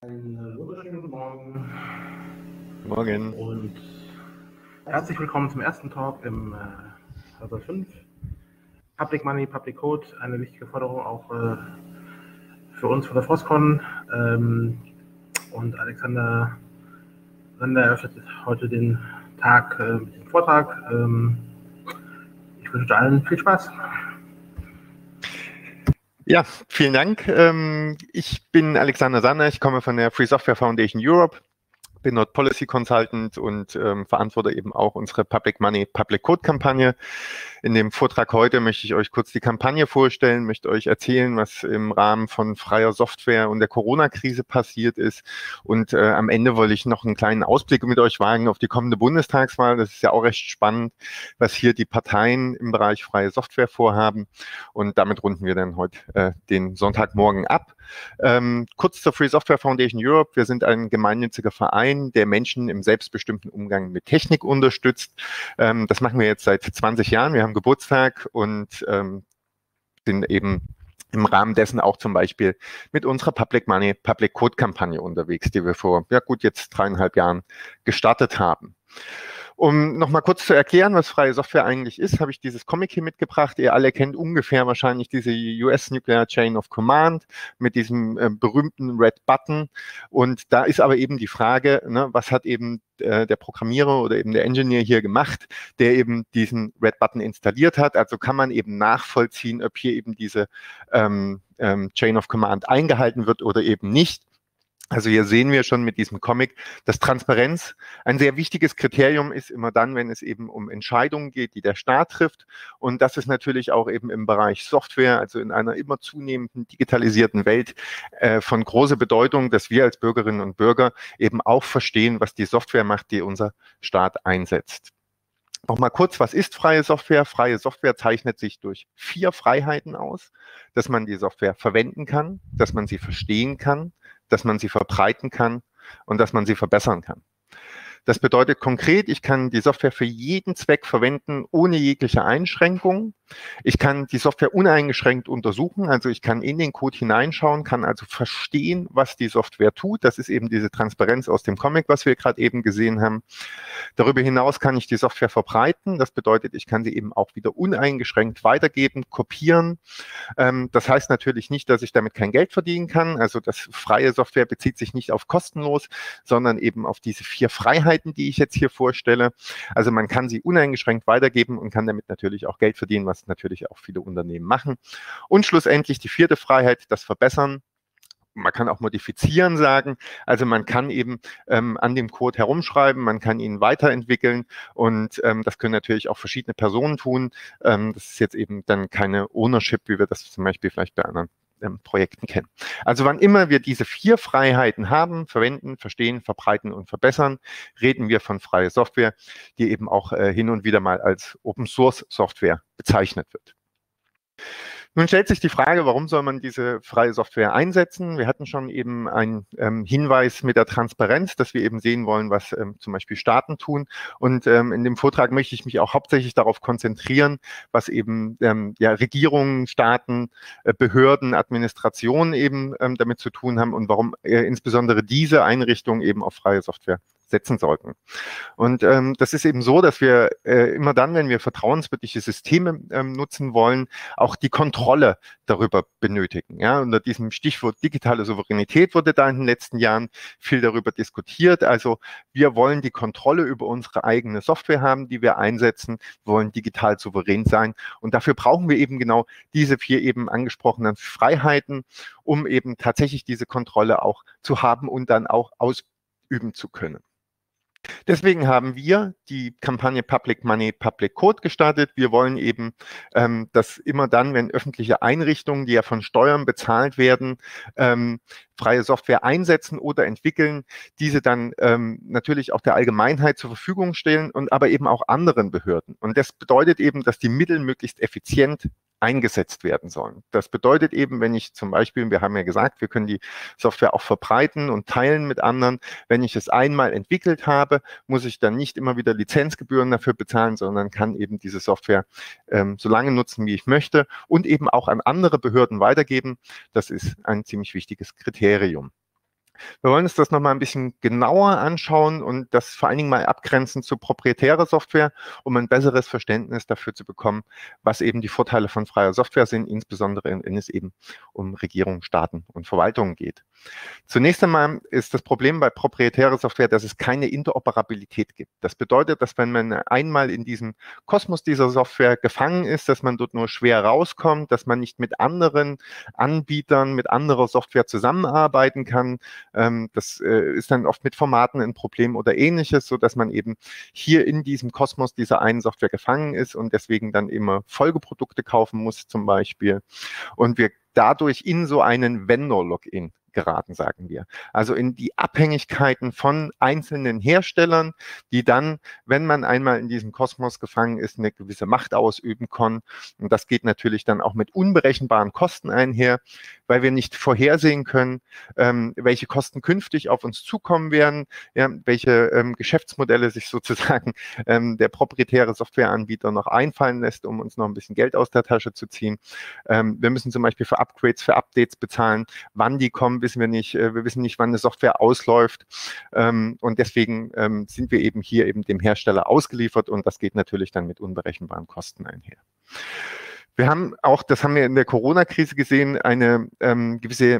Einen wunderschönen guten Morgen. Morgen. Und herzlich willkommen zum ersten Talk im Level 5. Public Money, Public Code, eine wichtige Forderung auch für uns von der FOSCON. Und Alexander Sander eröffnet heute den Tag mit dem Vortrag. Ich wünsche allen viel Spaß. Ja, vielen Dank. Ich bin Alexander Sander, ich komme von der Free Software Foundation Europe, bin dort Policy Consultant und verantworte eben auch unsere Public Money, Public Code Kampagne. In dem Vortrag heute möchte ich euch kurz die Kampagne vorstellen, möchte euch erzählen, was im Rahmen von freier Software und der Corona-Krise passiert ist. Und am Ende wollte ich noch einen kleinen Ausblick mit euch wagen auf die kommende Bundestagswahl. Das ist ja auch recht spannend, was hier die Parteien im Bereich freie Software vorhaben. Und damit runden wir dann heute den Sonntagmorgen ab. Kurz zur Free Software Foundation Europe. Wir sind ein gemeinnütziger Verein, der Menschen im selbstbestimmten Umgang mit Technik unterstützt. Das machen wir jetzt seit 20 Jahren. Wir haben Geburtstag und sind eben im Rahmen dessen auch zum Beispiel mit unserer Public Money, Public Code Kampagne unterwegs, die wir vor, ja gut, jetzt 3,5 Jahren gestartet haben. Um nochmal kurz zu erklären, was freie Software eigentlich ist, habe ich dieses Comic hier mitgebracht. Ihr alle kennt ungefähr wahrscheinlich diese US Nuclear Chain of Command mit diesem berühmten Red Button. Und da ist aber eben die Frage, ne, was hat eben der Programmierer oder eben der Engineer hier gemacht, der eben diesen Red Button installiert hat. Also kann man eben nachvollziehen, ob hier eben diese Chain of Command eingehalten wird oder eben nicht. Also hier sehen wir schon mit diesem Comic, dass Transparenz ein sehr wichtiges Kriterium ist, immer dann, wenn es eben um Entscheidungen geht, die der Staat trifft. Und das ist natürlich auch eben im Bereich Software, also in einer immer zunehmenden digitalisierten Welt, von großer Bedeutung, dass wir als Bürgerinnen und Bürger eben auch verstehen, was die Software macht, die unser Staat einsetzt. Nochmal kurz, was ist freie Software? Freie Software zeichnet sich durch 4 Freiheiten aus, dass man die Software verwenden kann, dass man sie verstehen kann, dass man sie verbreiten kann und dass man sie verbessern kann. Das bedeutet konkret, ich kann die Software für jeden Zweck verwenden, ohne jegliche Einschränkung. Ich kann die Software uneingeschränkt untersuchen, also ich kann in den Code hineinschauen, kann also verstehen, was die Software tut. Das ist eben diese Transparenz aus dem Comic, was wir gerade eben gesehen haben. Darüber hinaus kann ich die Software verbreiten. Das bedeutet, ich kann sie eben auch wieder uneingeschränkt weitergeben, kopieren. Das heißt natürlich nicht, dass ich damit kein Geld verdienen kann. Also das freie Software bezieht sich nicht auf kostenlos, sondern eben auf diese 4 Freiheiten, die ich jetzt hier vorstelle. Also man kann sie uneingeschränkt weitergeben und kann damit natürlich auch Geld verdienen, was natürlich auch viele Unternehmen machen. Und schlussendlich die 4. Freiheit, das Verbessern. Man kann auch modifizieren sagen, also man kann eben an dem Code herumschreiben, man kann ihn weiterentwickeln und das können natürlich auch verschiedene Personen tun. Das ist jetzt eben dann keine Ownership, wie wir das zum Beispiel vielleicht bei anderen Projekten kennen. Also wann immer wir diese 4 Freiheiten haben, verwenden, verstehen, verbreiten und verbessern, reden wir von freier Software, die eben auch hin und wieder mal als Open Source Software bezeichnet wird. Nun stellt sich die Frage, warum soll man diese freie Software einsetzen? Wir hatten schon eben einen Hinweis mit der Transparenz, dass wir eben sehen wollen, was zum Beispiel Staaten tun. Und in dem Vortrag möchte ich mich auch hauptsächlich darauf konzentrieren, was eben ja, Regierungen, Staaten, Behörden, Administrationen eben damit zu tun haben und warum insbesondere diese Einrichtungen eben auf freie Software setzen sollten. Und das ist eben so, dass wir immer dann, wenn wir vertrauenswürdige Systeme nutzen wollen, auch die Kontrolle darüber benötigen. Ja, unter diesem Stichwort digitale Souveränität wurde da in den letzten Jahren viel darüber diskutiert. Also wir wollen die Kontrolle über unsere eigene Software haben, die wir einsetzen, wir wollen digital souverän sein. Und dafür brauchen wir eben genau diese 4 eben angesprochenen Freiheiten, um eben tatsächlich diese Kontrolle auch zu haben und dann auch ausüben zu können. Deswegen haben wir die Kampagne Public Money, Public Code gestartet. Wir wollen eben, dass immer dann, wenn öffentliche Einrichtungen, die ja von Steuern bezahlt werden, freie Software einsetzen oder entwickeln, diese dann natürlich auch der Allgemeinheit zur Verfügung stellen und aber eben auch anderen Behörden. Und das bedeutet eben, dass die Mittel möglichst effizient eingesetzt werden sollen. Das bedeutet eben, wenn ich zum Beispiel, wir haben ja gesagt, wir können die Software auch verbreiten und teilen mit anderen. Wenn ich es einmal entwickelt habe, muss ich dann nicht immer wieder Lizenzgebühren dafür bezahlen, sondern kann eben diese Software so lange nutzen, wie ich möchte und eben auch an andere Behörden weitergeben. Das ist ein ziemlich wichtiges Kriterium. Wir wollen uns das nochmal ein bisschen genauer anschauen und das vor allen Dingen mal abgrenzen zu proprietärer Software, um ein besseres Verständnis dafür zu bekommen, was eben die Vorteile von freier Software sind, insbesondere wenn es eben um Regierungen, Staaten und Verwaltungen geht. Zunächst einmal ist das Problem bei proprietärer Software, dass es keine Interoperabilität gibt. Das bedeutet, dass wenn man einmal in diesem Kosmos dieser Software gefangen ist, dass man dort nur schwer rauskommt, dass man nicht mit anderen Anbietern, mit anderer Software zusammenarbeiten kann. Das ist dann oft mit Formaten ein Problem oder ähnliches, sodass man eben hier in diesem Kosmos dieser einen Software gefangen ist und deswegen dann immer Folgeprodukte kaufen muss zum Beispiel. Und wir dadurch in so einen Vendor-Login geraten, sagen wir. Also in die Abhängigkeiten von einzelnen Herstellern, die dann, wenn man einmal in diesem Kosmos gefangen ist, eine gewisse Macht ausüben kann. Und das geht natürlich dann auch mit unberechenbaren Kosten einher, weil wir nicht vorhersehen können, welche Kosten künftig auf uns zukommen werden, ja, welche Geschäftsmodelle sich sozusagen der proprietäre Softwareanbieter noch einfallen lässt, um uns noch ein bisschen Geld aus der Tasche zu ziehen. Wir müssen zum Beispiel für Upgrades, für Updates bezahlen. Wann die kommen, wissen wir nicht. Wir wissen nicht, wann eine Software ausläuft. Und deswegen sind wir eben hier eben dem Hersteller ausgeliefert und das geht natürlich dann mit unberechenbaren Kosten einher. Wir haben auch, das haben wir in der Corona-Krise gesehen, eine gewisse,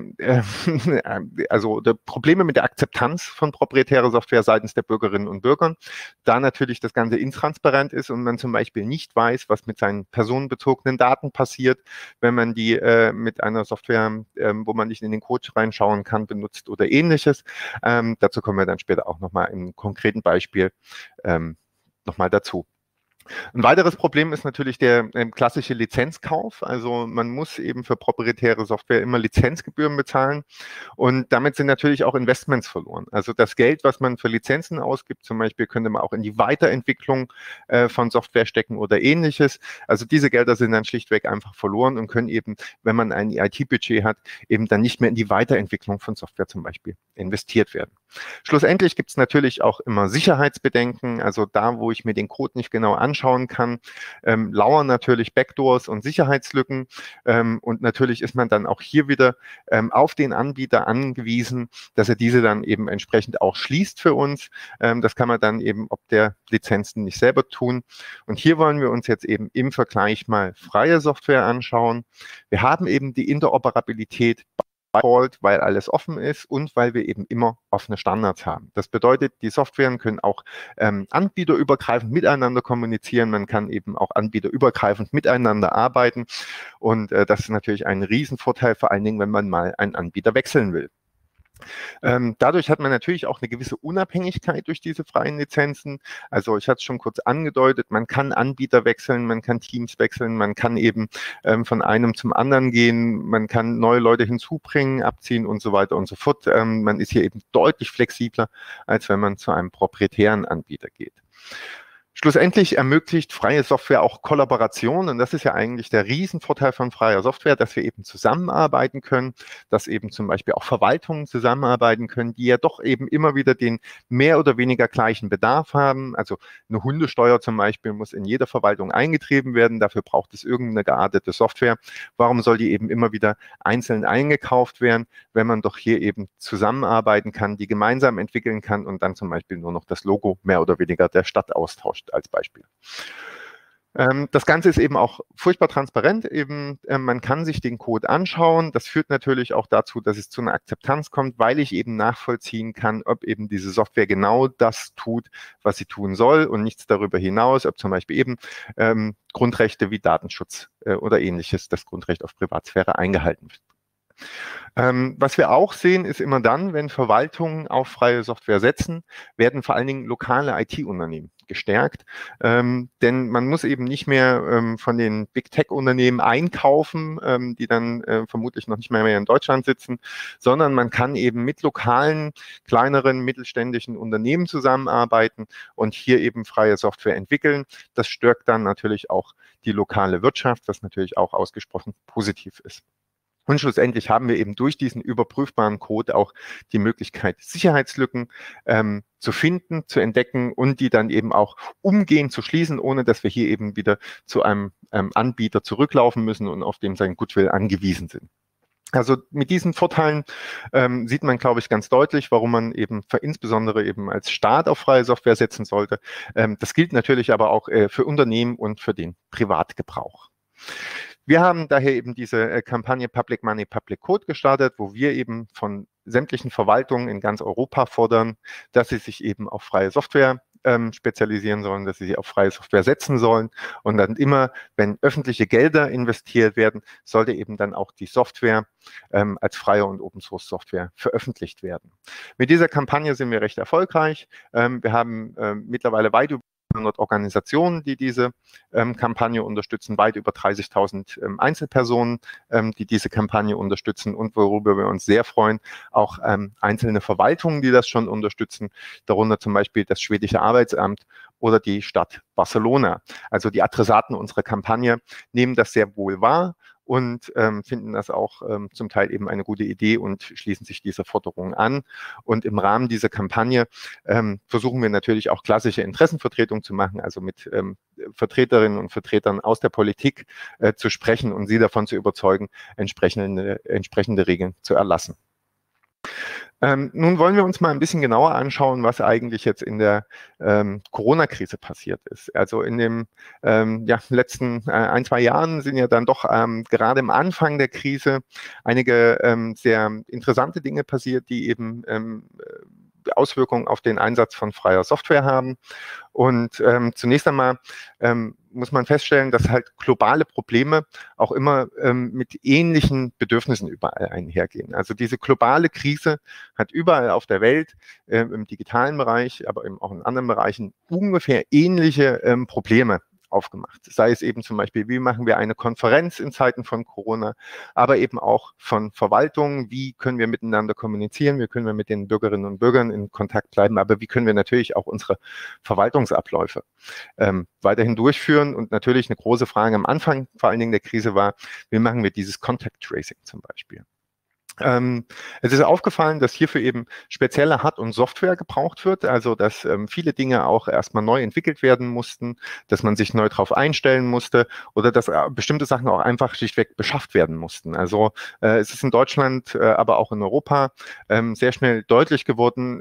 also Probleme mit der Akzeptanz von proprietärer Software seitens der Bürgerinnen und Bürger, da natürlich das Ganze intransparent ist und man zum Beispiel nicht weiß, was mit seinen personenbezogenen Daten passiert, wenn man die mit einer Software, wo man nicht in den Code reinschauen kann, benutzt oder ähnliches. Dazu kommen wir dann später auch nochmal im konkreten Beispiel nochmal dazu. Ein weiteres Problem ist natürlich der klassische Lizenzkauf. Also man muss eben für proprietäre Software immer Lizenzgebühren bezahlen und damit sind natürlich auch Investments verloren. Also das Geld, was man für Lizenzen ausgibt, zum Beispiel könnte man auch in die Weiterentwicklung von Software stecken oder ähnliches. Also diese Gelder sind dann schlichtweg einfach verloren und können eben, wenn man ein IT-Budget hat, eben dann nicht mehr in die Weiterentwicklung von Software zum Beispiel investiert werden. Schlussendlich gibt es natürlich auch immer Sicherheitsbedenken. Also da, wo ich mir den Code nicht genau anschauen kann, lauern natürlich Backdoors und Sicherheitslücken. Und natürlich ist man dann auch hier wieder auf den Anbieter angewiesen, dass er diese dann eben entsprechend auch schließt für uns. Das kann man dann eben ob der Lizenzen nicht selber tun. Und hier wollen wir uns jetzt eben im Vergleich mal freie Software anschauen. Wir haben eben die Interoperabilität, weil alles offen ist und weil wir eben immer offene Standards haben. Das bedeutet, die Softwaren können auch anbieterübergreifend miteinander kommunizieren. Man kann eben auch anbieterübergreifend miteinander arbeiten. Und das ist natürlich ein Riesenvorteil, vor allen Dingen, wenn man mal einen Anbieter wechseln will. Dadurch hat man natürlich auch eine gewisse Unabhängigkeit durch diese freien Lizenzen. Also ich hatte es schon kurz angedeutet, man kann Anbieter wechseln, man kann Teams wechseln, man kann eben von einem zum anderen gehen, man kann neue Leute hinzubringen, abziehen und so weiter und so fort. Man ist hier eben deutlich flexibler, als wenn man zu einem proprietären Anbieter geht. Schlussendlich ermöglicht freie Software auch Kollaboration und das ist ja eigentlich der Riesenvorteil von freier Software, dass wir eben zusammenarbeiten können, dass eben zum Beispiel auch Verwaltungen zusammenarbeiten können, die ja doch eben immer wieder den mehr oder weniger gleichen Bedarf haben. Also eine Hundesteuer zum Beispiel muss in jeder Verwaltung eingetrieben werden, dafür braucht es irgendeine geartete Software. Warum soll die eben immer wieder einzeln eingekauft werden, wenn man doch hier eben zusammenarbeiten kann, die gemeinsam entwickeln kann und dann zum Beispiel nur noch das Logo mehr oder weniger der Stadt austauscht als Beispiel. Das Ganze ist eben auch furchtbar transparent. Eben, man kann sich den Code anschauen. Das führt natürlich auch dazu, dass es zu einer Akzeptanz kommt, weil ich eben nachvollziehen kann, ob eben diese Software genau das tut, was sie tun soll und nichts darüber hinaus, ob zum Beispiel eben Grundrechte wie Datenschutz oder ähnliches, das Grundrecht auf Privatsphäre eingehalten wird. Was wir auch sehen, ist immer dann, wenn Verwaltungen auf freie Software setzen, werden vor allen Dingen lokale IT-Unternehmen gestärkt. Denn man muss eben nicht mehr von den Big Tech-Unternehmen einkaufen, die dann vermutlich noch nicht mehr in Deutschland sitzen, sondern man kann eben mit lokalen, kleineren, mittelständischen Unternehmen zusammenarbeiten und hier eben freie Software entwickeln. Das stärkt dann natürlich auch die lokale Wirtschaft, was natürlich auch ausgesprochen positiv ist. Und schlussendlich haben wir eben durch diesen überprüfbaren Code auch die Möglichkeit, Sicherheitslücken zu finden, zu entdecken und die dann eben auch umgehend zu schließen, ohne dass wir hier eben wieder zu einem Anbieter zurücklaufen müssen und auf dem sein Goodwill angewiesen sind. Also mit diesen Vorteilen sieht man, glaube ich, ganz deutlich, warum man eben insbesondere eben als Staat auf freie Software setzen sollte. Das gilt natürlich aber auch für Unternehmen und für den Privatgebrauch. Wir haben daher eben diese Kampagne Public Money, Public Code gestartet, wo wir eben von sämtlichen Verwaltungen in ganz Europa fordern, dass sie sich eben auf freie Software spezialisieren sollen, dass sie auf freie Software setzen sollen. Und dann immer, wenn öffentliche Gelder investiert werden, sollte eben dann auch die Software als freie und Open Source Software veröffentlicht werden. Mit dieser Kampagne sind wir recht erfolgreich. Wir haben mittlerweile weit über 100 Organisationen, die diese Kampagne unterstützen, weit über 30.000 Einzelpersonen, die diese Kampagne unterstützen und worüber wir uns sehr freuen, auch einzelne Verwaltungen, die das schon unterstützen, darunter zum Beispiel das schwedische Arbeitsamt oder die Stadt Barcelona. Also die Adressaten unserer Kampagne nehmen das sehr wohl wahr und finden das auch zum Teil eben eine gute Idee und schließen sich dieser Forderung an. Und im Rahmen dieser Kampagne versuchen wir natürlich auch klassische Interessenvertretung zu machen, also mit Vertreterinnen und Vertretern aus der Politik zu sprechen und sie davon zu überzeugen, entsprechende Regeln zu erlassen. Nun wollen wir uns mal ein bisschen genauer anschauen, was eigentlich jetzt in der Corona-Krise passiert ist. Also in den letzten 1-2 Jahren sind ja dann doch gerade am Anfang der Krise einige sehr interessante Dinge passiert, die eben Auswirkungen auf den Einsatz von freier Software haben. Und zunächst einmal muss man feststellen, dass halt globale Probleme auch immer mit ähnlichen Bedürfnissen überall einhergehen. Also diese globale Krise hat überall auf der Welt im digitalen Bereich, aber eben auch in anderen Bereichen ungefähr ähnliche Probleme aufgemacht. Sei es eben zum Beispiel, wie machen wir eine Konferenz in Zeiten von Corona, aber eben auch von Verwaltungen, wie können wir miteinander kommunizieren, wie können wir mit den Bürgerinnen und Bürgern in Kontakt bleiben, aber wie können wir natürlich auch unsere Verwaltungsabläufe weiterhin durchführen. Und natürlich eine große Frage am Anfang, vor allen Dingen der Krise war, wie machen wir dieses Contact Tracing zum Beispiel. Es ist aufgefallen, dass hierfür eben spezielle Hard- und Software gebraucht wird, also dass viele Dinge auch erstmal neu entwickelt werden mussten, dass man sich neu darauf einstellen musste oder dass bestimmte Sachen auch einfach schlichtweg beschafft werden mussten. Also es ist in Deutschland, aber auch in Europa sehr schnell deutlich geworden,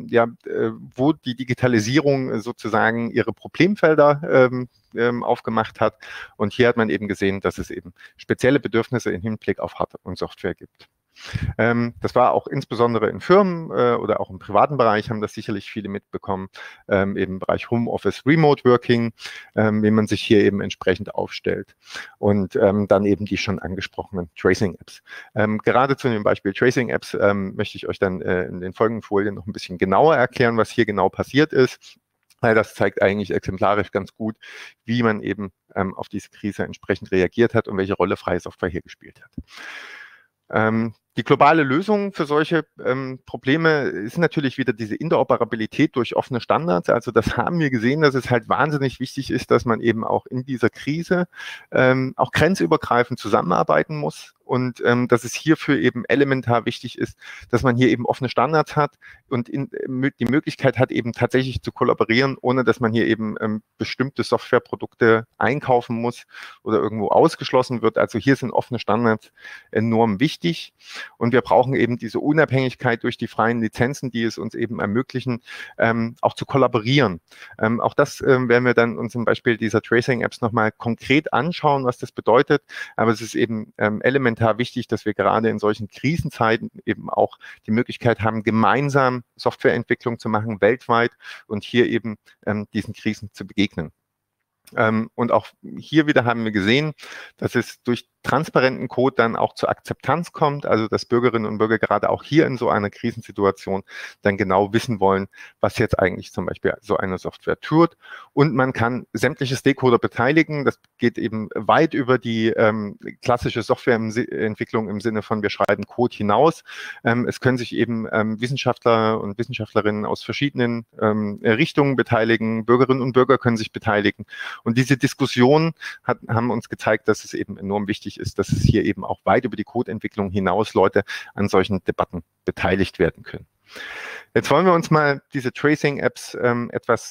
wo die Digitalisierung sozusagen ihre Problemfelder aufgemacht hat. Und hier hat man eben gesehen, dass es eben spezielle Bedürfnisse im Hinblick auf Hard- und Software gibt. Das war auch insbesondere in Firmen oder auch im privaten Bereich haben das sicherlich viele mitbekommen, eben im Bereich Homeoffice, Remote Working, wie man sich hier eben entsprechend aufstellt und dann eben die schon angesprochenen Tracing-Apps. Gerade zu dem Beispiel Tracing-Apps möchte ich euch dann in den folgenden Folien noch ein bisschen genauer erklären, was hier genau passiert ist. Weil das zeigt eigentlich exemplarisch ganz gut, wie man eben auf diese Krise entsprechend reagiert hat und welche Rolle freie Software hier gespielt hat. Die globale Lösung für solche Probleme ist natürlich wieder diese Interoperabilität durch offene Standards. Also das haben wir gesehen, dass es halt wahnsinnig wichtig ist, dass man eben auch in dieser Krise auch grenzübergreifend zusammenarbeiten muss und dass es hierfür eben elementar wichtig ist, dass man hier eben offene Standards hat und die Möglichkeit hat, eben tatsächlich zu kollaborieren, ohne dass man hier eben bestimmte Softwareprodukte einkaufen muss oder irgendwo ausgeschlossen wird. Also hier sind offene Standards enorm wichtig. Und wir brauchen eben diese Unabhängigkeit durch die freien Lizenzen, die es uns eben ermöglichen, auch zu kollaborieren. Auch das werden wir dann uns zum Beispiel dieser Tracing-Apps nochmal konkret anschauen, was das bedeutet. Aber es ist eben elementar wichtig, dass wir gerade in solchen Krisenzeiten eben auch die Möglichkeit haben, gemeinsam Softwareentwicklung zu machen, weltweit und hier eben diesen Krisen zu begegnen. Und auch hier wieder haben wir gesehen, dass es durch transparenten Code dann auch zur Akzeptanz kommt, also dass Bürgerinnen und Bürger gerade auch hier in so einer Krisensituation dann genau wissen wollen, was jetzt eigentlich zum Beispiel so eine Software tut. Und man kann sämtliche Stakeholder beteiligen. Das geht eben weit über die klassische Softwareentwicklung im Sinne von wir schreiben Code hinaus. Es können sich eben Wissenschaftler und Wissenschaftlerinnen aus verschiedenen Richtungen beteiligen. Bürgerinnen und Bürger können sich beteiligen. Und diese Diskussionen haben uns gezeigt, dass es eben enorm wichtig ist, dass es hier eben auch weit über die Codeentwicklung hinaus Leute an solchen Debatten beteiligt werden können. Jetzt wollen wir uns mal diese Tracing-Apps etwas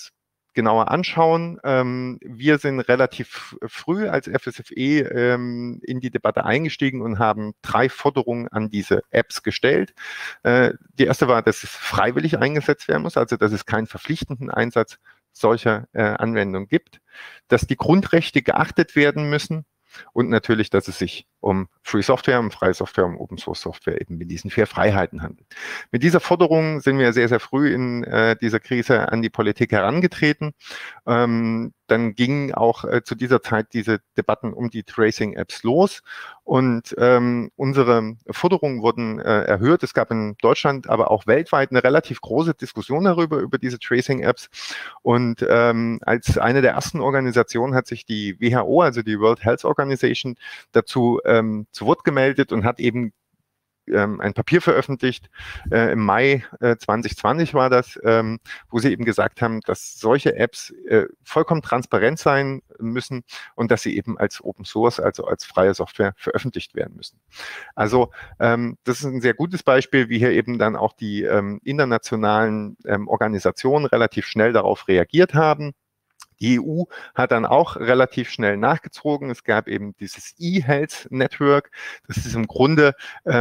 genauer anschauen. Wir sind relativ früh als FSFE in die Debatte eingestiegen und haben 3 Forderungen an diese Apps gestellt. Die erste war, dass es freiwillig eingesetzt werden muss, also dass es keinen verpflichtenden Einsatz solcher Anwendungen gibt, dass die Grundrechte geachtet werden müssen und natürlich, dass es sich um Free Software, um freie Software, um Open Source Software eben mit diesen 4 Freiheiten handelt. Mit dieser Forderung sind wir sehr, sehr früh in dieser Krise an die Politik herangetreten. Dann gingen auch zu dieser Zeit diese Debatten um die Tracing-Apps los und unsere Forderungen wurden erhöht. Es gab in Deutschland, aber auch weltweit eine relativ große Diskussion darüber, über diese Tracing-Apps. Und als eine der ersten Organisationen hat sich die WHO, also die World Health Organization, dazu zu Wort gemeldet und hat eben ein Papier veröffentlicht, im Mai 2020 war das, wo sie eben gesagt haben, dass solche Apps vollkommen transparent sein müssen und dass sie eben als Open Source, also als freie Software veröffentlicht werden müssen. Also das ist ein sehr gutes Beispiel, wie hier eben dann auch die internationalen Organisationen relativ schnell darauf reagiert haben. Die EU hat dann auch relativ schnell nachgezogen. Es gab eben dieses eHealth Network. Das ist im Grunde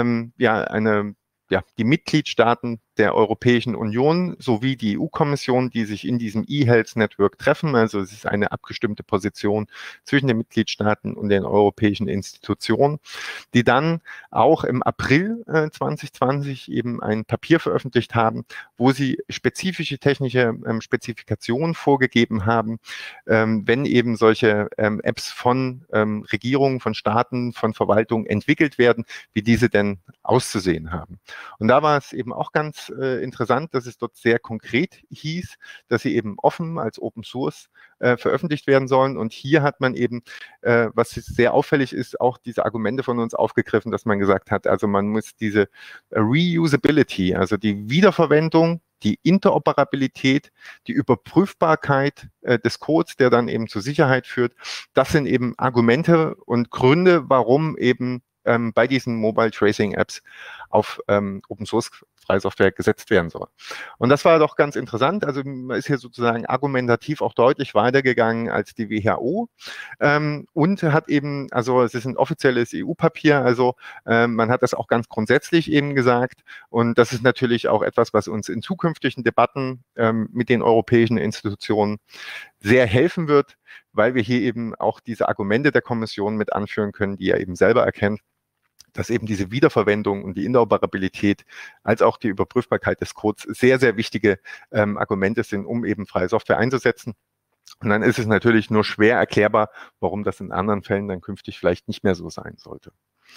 die Mitgliedstaaten der Europäischen Union sowie die EU-Kommission, die sich in diesem eHealth Network treffen. Also es ist eine abgestimmte Position zwischen den Mitgliedstaaten und den europäischen Institutionen, die dann auch im April 2020 eben ein Papier veröffentlicht haben, wo sie spezifische technische Spezifikationen vorgegeben haben, wenn eben solche Apps von Regierungen, von Staaten, von Verwaltungen entwickelt werden, wie diese denn auszusehen haben. Und da war es eben auch ganz interessant, dass es dort sehr konkret hieß, dass sie eben offen als Open Source veröffentlicht werden sollen. Und hier hat man eben, was sehr auffällig ist, auch diese Argumente von uns aufgegriffen, dass man gesagt hat, also man muss diese Reusability, also die Wiederverwendung, die Interoperabilität, die Überprüfbarkeit des Codes, der dann eben zur Sicherheit führt, das sind eben Argumente und Gründe, warum eben bei diesen Mobile Tracing Apps auf Open Source freie Software gesetzt werden soll. Und das war doch ganz interessant. Also man ist hier sozusagen argumentativ auch deutlich weitergegangen als die WHO und hat eben, also es ist ein offizielles EU-Papier, also man hat das auch ganz grundsätzlich eben gesagt. Und das ist natürlich auch etwas, was uns in zukünftigen Debatten mit den europäischen Institutionen sehr helfen wird, weil wir hier eben auch diese Argumente der Kommission mit anführen können, die er eben selber erkennt, dass eben diese Wiederverwendung und die Interoperabilität als auch die Überprüfbarkeit des Codes sehr, sehr wichtige Argumente sind, um eben freie Software einzusetzen. Und dann ist es natürlich nur schwer erklärbar, warum das in anderen Fällen dann künftig vielleicht nicht mehr so sein sollte.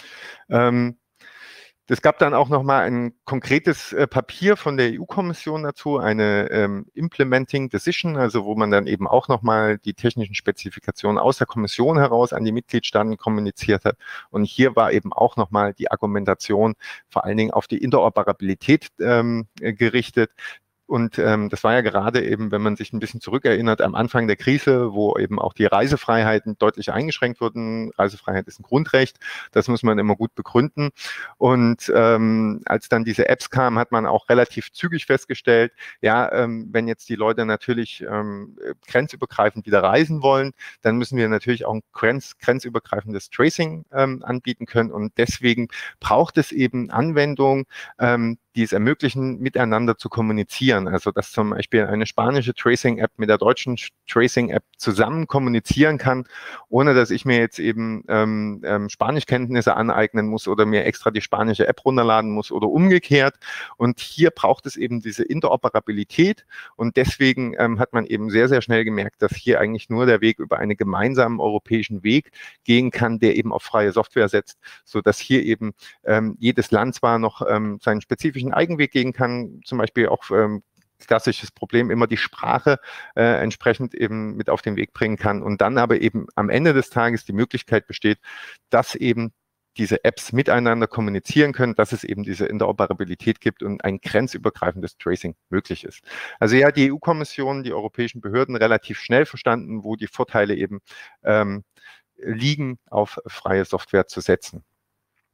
Es gab dann auch nochmal ein konkretes Papier von der EU-Kommission dazu, eine Implementing Decision, also wo man dann eben auch nochmal die technischen Spezifikationen aus der Kommission heraus an die Mitgliedstaaten kommuniziert hat. Und hier war eben auch nochmal die Argumentation vor allen Dingen auf die Interoperabilität gerichtet. Und das war ja gerade eben, wenn man sich ein bisschen zurückerinnert, am Anfang der Krise, wo eben auch die Reisefreiheiten deutlich eingeschränkt wurden. Reisefreiheit ist ein Grundrecht, das muss man immer gut begründen. Und als dann diese Apps kamen, hat man auch relativ zügig festgestellt, ja, wenn jetzt die Leute natürlich grenzübergreifend wieder reisen wollen, dann müssen wir natürlich auch ein grenzübergreifendes Tracing anbieten können. Und deswegen braucht es eben Anwendungen, die es ermöglichen, miteinander zu kommunizieren. Also dass zum Beispiel eine spanische Tracing-App mit der deutschen Tracing-App zusammen kommunizieren kann, ohne dass ich mir jetzt eben Spanischkenntnisse aneignen muss oder mir extra die spanische App runterladen muss oder umgekehrt. Und hier braucht es eben diese Interoperabilität. Und deswegen hat man eben sehr, sehr schnell gemerkt, dass hier eigentlich nur der Weg über einen gemeinsamen europäischen Weg gehen kann, der eben auf freie Software setzt, sodass hier eben jedes Land zwar noch seinen spezifischen Eigenweg gehen kann, zum Beispiel auch klassisches Problem, immer die Sprache entsprechend eben mit auf den Weg bringen kann und dann aber eben am Ende des Tages die Möglichkeit besteht, dass eben diese Apps miteinander kommunizieren können, dass es eben diese Interoperabilität gibt und ein grenzübergreifendes Tracing möglich ist. Also ja, die EU-Kommission, die europäischen Behörden relativ schnell verstanden, wo die Vorteile eben liegen, auf freie Software zu setzen.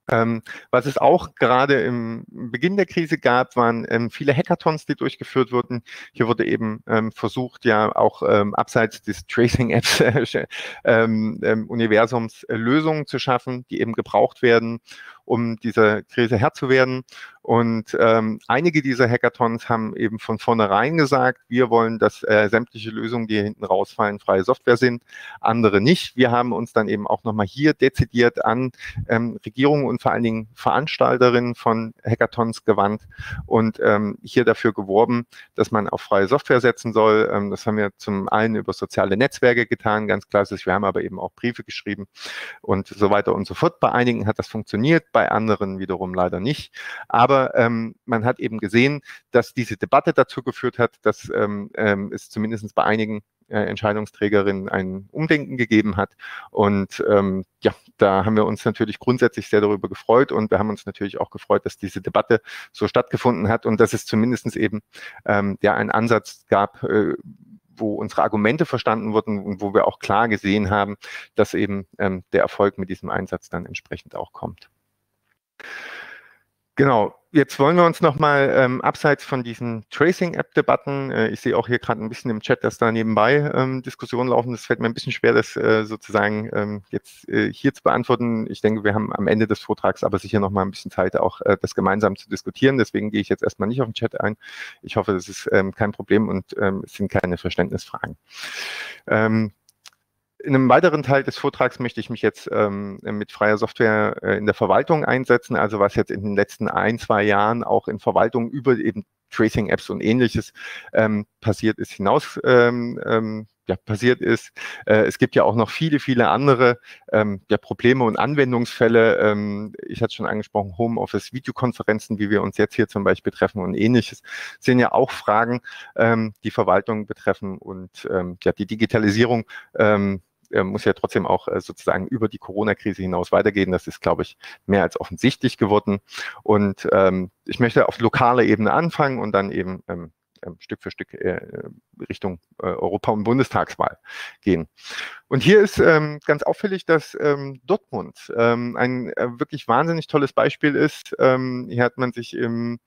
Was es auch gerade im Beginn der Krise gab, waren viele Hackathons, die durchgeführt wurden. Hier wurde eben versucht, ja auch abseits des Tracing-Apps Universums Lösungen zu schaffen, die eben gebraucht werden, um dieser Krise Herr zu werden. Und einige dieser Hackathons haben eben von vornherein gesagt, wir wollen, dass sämtliche Lösungen, die hier hinten rausfallen, freie Software sind, andere nicht. Wir haben uns dann eben auch nochmal hier dezidiert an Regierungen und vor allen Dingen Veranstalterinnen von Hackathons gewandt und hier dafür geworben, dass man auf freie Software setzen soll. Das haben wir zum einen über soziale Netzwerke getan, ganz klassisch. Wir haben aber eben auch Briefe geschrieben und so weiter und so fort. Bei einigen hat das funktioniert, bei anderen wiederum leider nicht. Aber man hat eben gesehen, dass diese Debatte dazu geführt hat, dass es zumindest bei einigen Entscheidungsträgerinnen ein Umdenken gegeben hat. Und ja, da haben wir uns natürlich grundsätzlich sehr darüber gefreut und wir haben uns natürlich auch gefreut, dass diese Debatte so stattgefunden hat und dass es zumindest eben ja einen Ansatz gab, wo unsere Argumente verstanden wurden und wo wir auch klar gesehen haben, dass eben der Erfolg mit diesem Einsatz dann entsprechend auch kommt. Genau, jetzt wollen wir uns nochmal abseits von diesen Tracing-App-Debatten, ich sehe auch hier gerade ein bisschen im Chat, dass da nebenbei Diskussionen laufen. Das fällt mir ein bisschen schwer, das sozusagen jetzt hier zu beantworten. Ich denke, wir haben am Ende des Vortrags aber sicher nochmal ein bisschen Zeit, auch das gemeinsam zu diskutieren. Deswegen gehe ich jetzt erstmal nicht auf den Chat ein. Ich hoffe, das ist kein Problem und es sind keine Verständnisfragen. In einem weiteren Teil des Vortrags möchte ich mich jetzt mit freier Software in der Verwaltung einsetzen, also was jetzt in den letzten 1-2 Jahren auch in Verwaltung über eben Tracing-Apps und Ähnliches passiert ist, passiert ist. Es gibt ja auch noch viele, viele andere Probleme und Anwendungsfälle. Ich hatte schon angesprochen, Homeoffice, Videokonferenzen, wie wir uns jetzt hier zum Beispiel treffen und Ähnliches, sind ja auch Fragen, die Verwaltung betreffen und die Digitalisierung muss ja trotzdem auch sozusagen über die Corona-Krise hinaus weitergehen. Das ist, glaube ich, mehr als offensichtlich geworden. Und ich möchte auf lokaler Ebene anfangen und dann eben Stück für Stück Richtung Europa- und Bundestagswahl gehen. Und hier ist ganz auffällig, dass Dortmund ein wirklich wahnsinnig tolles Beispiel ist. Hier hat man sich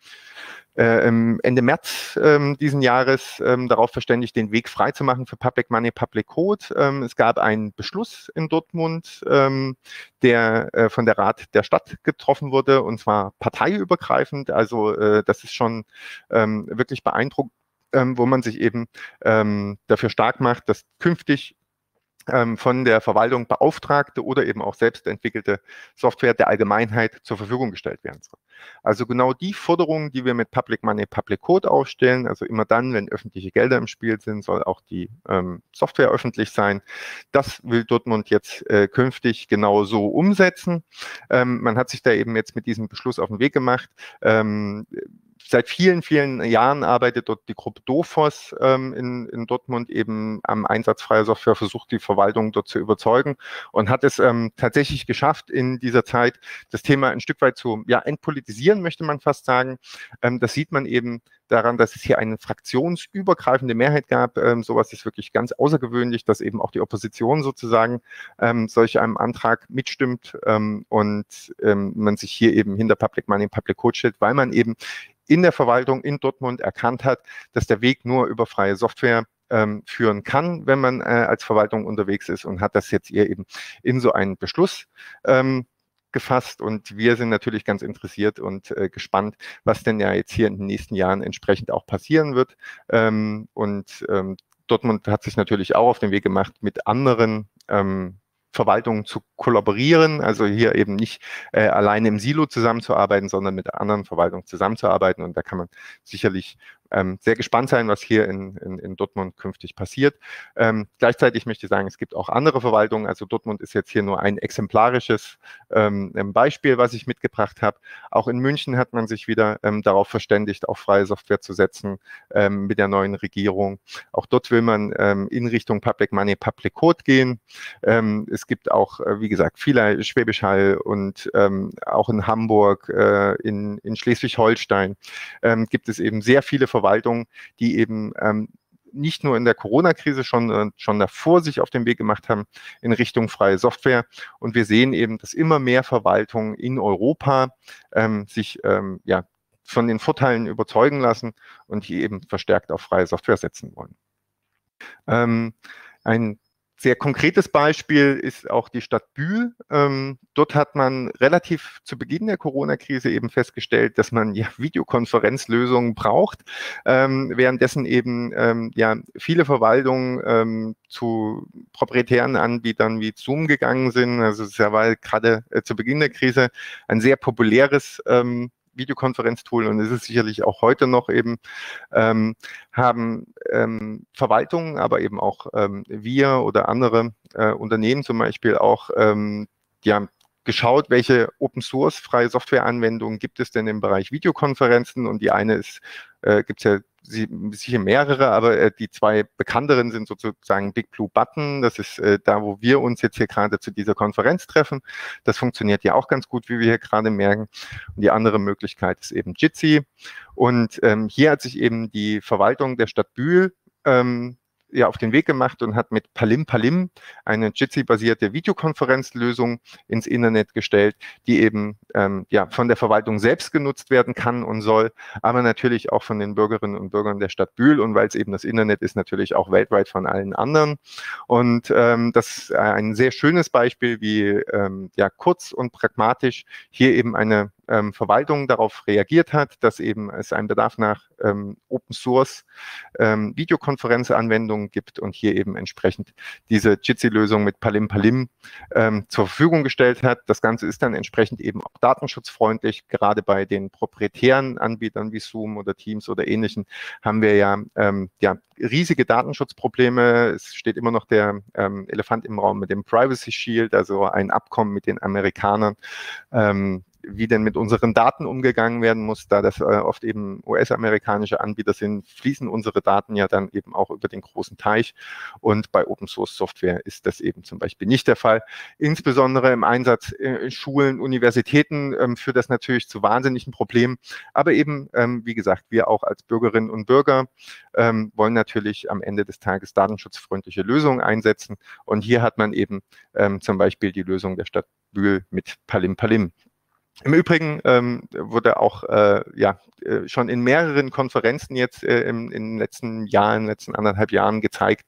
Ende März diesen Jahres darauf verständigt, den Weg freizumachen für Public Money, Public Code. Es gab einen Beschluss in Dortmund, der von der Rat der Stadt getroffen wurde, und zwar parteiübergreifend. Also das ist schon wirklich beeindruckend, wo man sich eben dafür stark macht, dass künftig von der Verwaltung beauftragte oder eben auch selbst entwickelte Software der Allgemeinheit zur Verfügung gestellt werden soll. Also genau die Forderungen, die wir mit Public Money, Public Code aufstellen, also immer dann, wenn öffentliche Gelder im Spiel sind, soll auch die Software öffentlich sein. Das will Dortmund jetzt künftig genau so umsetzen. Man hat sich da eben jetzt mit diesem Beschluss auf den Weg gemacht. Seit vielen, vielen Jahren arbeitet dort die Gruppe DOFOS in Dortmund eben am Einsatz freier Software, versucht die Verwaltung dort zu überzeugen und hat es tatsächlich geschafft, in dieser Zeit das Thema ein Stück weit zu entpolitisieren, möchte man fast sagen. Das sieht man eben daran, dass es hier eine fraktionsübergreifende Mehrheit gab. Sowas ist wirklich ganz außergewöhnlich, dass eben auch die Opposition sozusagen solch einem Antrag mitstimmt und man sich hier eben hinter Public Money, Public Code stellt, weil man eben in der Verwaltung in Dortmund erkannt hat, dass der Weg nur über freie Software führen kann, wenn man als Verwaltung unterwegs ist, und hat das jetzt hier eben in so einen Beschluss gefasst. Und wir sind natürlich ganz interessiert und gespannt, was denn ja jetzt hier in den nächsten Jahren entsprechend auch passieren wird. Dortmund hat sich natürlich auch auf den Weg gemacht, mit anderen Verwaltungen zu kollaborieren, also hier eben nicht alleine im Silo zusammenzuarbeiten, sondern mit anderen Verwaltungen zusammenzuarbeiten. Und da kann man sicherlich sehr gespannt sein, was hier in Dortmund künftig passiert. Gleichzeitig möchte ich sagen, es gibt auch andere Verwaltungen. Also Dortmund ist jetzt hier nur ein exemplarisches Beispiel, was ich mitgebracht habe. Auch in München hat man sich wieder darauf verständigt, auf freie Software zu setzen mit der neuen Regierung. Auch dort will man in Richtung Public Money, Public Code gehen. Es gibt auch, wie gesagt, viele Schwäbisch Hall und auch in Hamburg, in Schleswig-Holstein gibt es eben sehr viele Verwaltungen, die eben nicht nur in der Corona-Krise schon davor sich auf den Weg gemacht haben in Richtung freie Software. Und wir sehen eben, dass immer mehr Verwaltungen in Europa sich von den Vorteilen überzeugen lassen und hier eben verstärkt auf freie Software setzen wollen. Ein sehr konkretes Beispiel ist auch die Stadt Bühl. Dort hat man relativ zu Beginn der Corona-Krise eben festgestellt, dass man Videokonferenzlösungen braucht, währenddessen eben viele Verwaltungen zu proprietären Anbietern wie Zoom gegangen sind. Also es war gerade zu Beginn der Krise ein sehr populäres Videokonferenztool und es ist sicherlich auch heute noch eben, haben Verwaltungen, aber eben auch wir oder andere Unternehmen zum Beispiel auch geschaut, welche Open-Source freie Software-Anwendungen gibt es denn im Bereich Videokonferenzen, und die eine ist, gibt es ja sicher mehrere, aber die zwei bekannteren sind sozusagen Big Blue Button. Das ist da, wo wir uns jetzt hier gerade zu dieser Konferenz treffen. Das funktioniert ja auch ganz gut, wie wir hier gerade merken. Und die andere Möglichkeit ist eben Jitsi. Und hier hat sich eben die Verwaltung der Stadt Bühl auf den Weg gemacht und hat mit Palim Palim eine Jitsi-basierte Videokonferenzlösung ins Internet gestellt, die eben von der Verwaltung selbst genutzt werden kann und soll, aber natürlich auch von den Bürgerinnen und Bürgern der Stadt Bühl, und weil es eben das Internet ist, natürlich auch weltweit von allen anderen. Und das ist ein sehr schönes Beispiel, wie kurz und pragmatisch hier eben eine Verwaltung darauf reagiert hat, dass eben es einen Bedarf nach Open Source Videokonferenzanwendungen gibt und hier eben entsprechend diese Jitsi-Lösung mit Palim Palim zur Verfügung gestellt hat. Das Ganze ist dann entsprechend eben auch datenschutzfreundlich. Gerade bei den proprietären Anbietern wie Zoom oder Teams oder Ähnlichen haben wir riesige Datenschutzprobleme. Es steht immer noch der Elefant im Raum mit dem Privacy Shield, also ein Abkommen mit den Amerikanern, wie denn mit unseren Daten umgegangen werden muss. Da das oft eben US-amerikanische Anbieter sind, fließen unsere Daten ja dann eben auch über den großen Teich. Und bei Open-Source-Software ist das eben zum Beispiel nicht der Fall. Insbesondere im Einsatz in Schulen, Universitäten führt das natürlich zu wahnsinnigen Problemen. Aber eben, wie gesagt, wir auch als Bürgerinnen und Bürger wollen natürlich am Ende des Tages datenschutzfreundliche Lösungen einsetzen. Und hier hat man eben zum Beispiel die Lösung der Stadt Bühl mit Palim Palim. Im Übrigen wurde auch schon in mehreren Konferenzen jetzt in den letzten Jahren, letzten 1,5 Jahren gezeigt,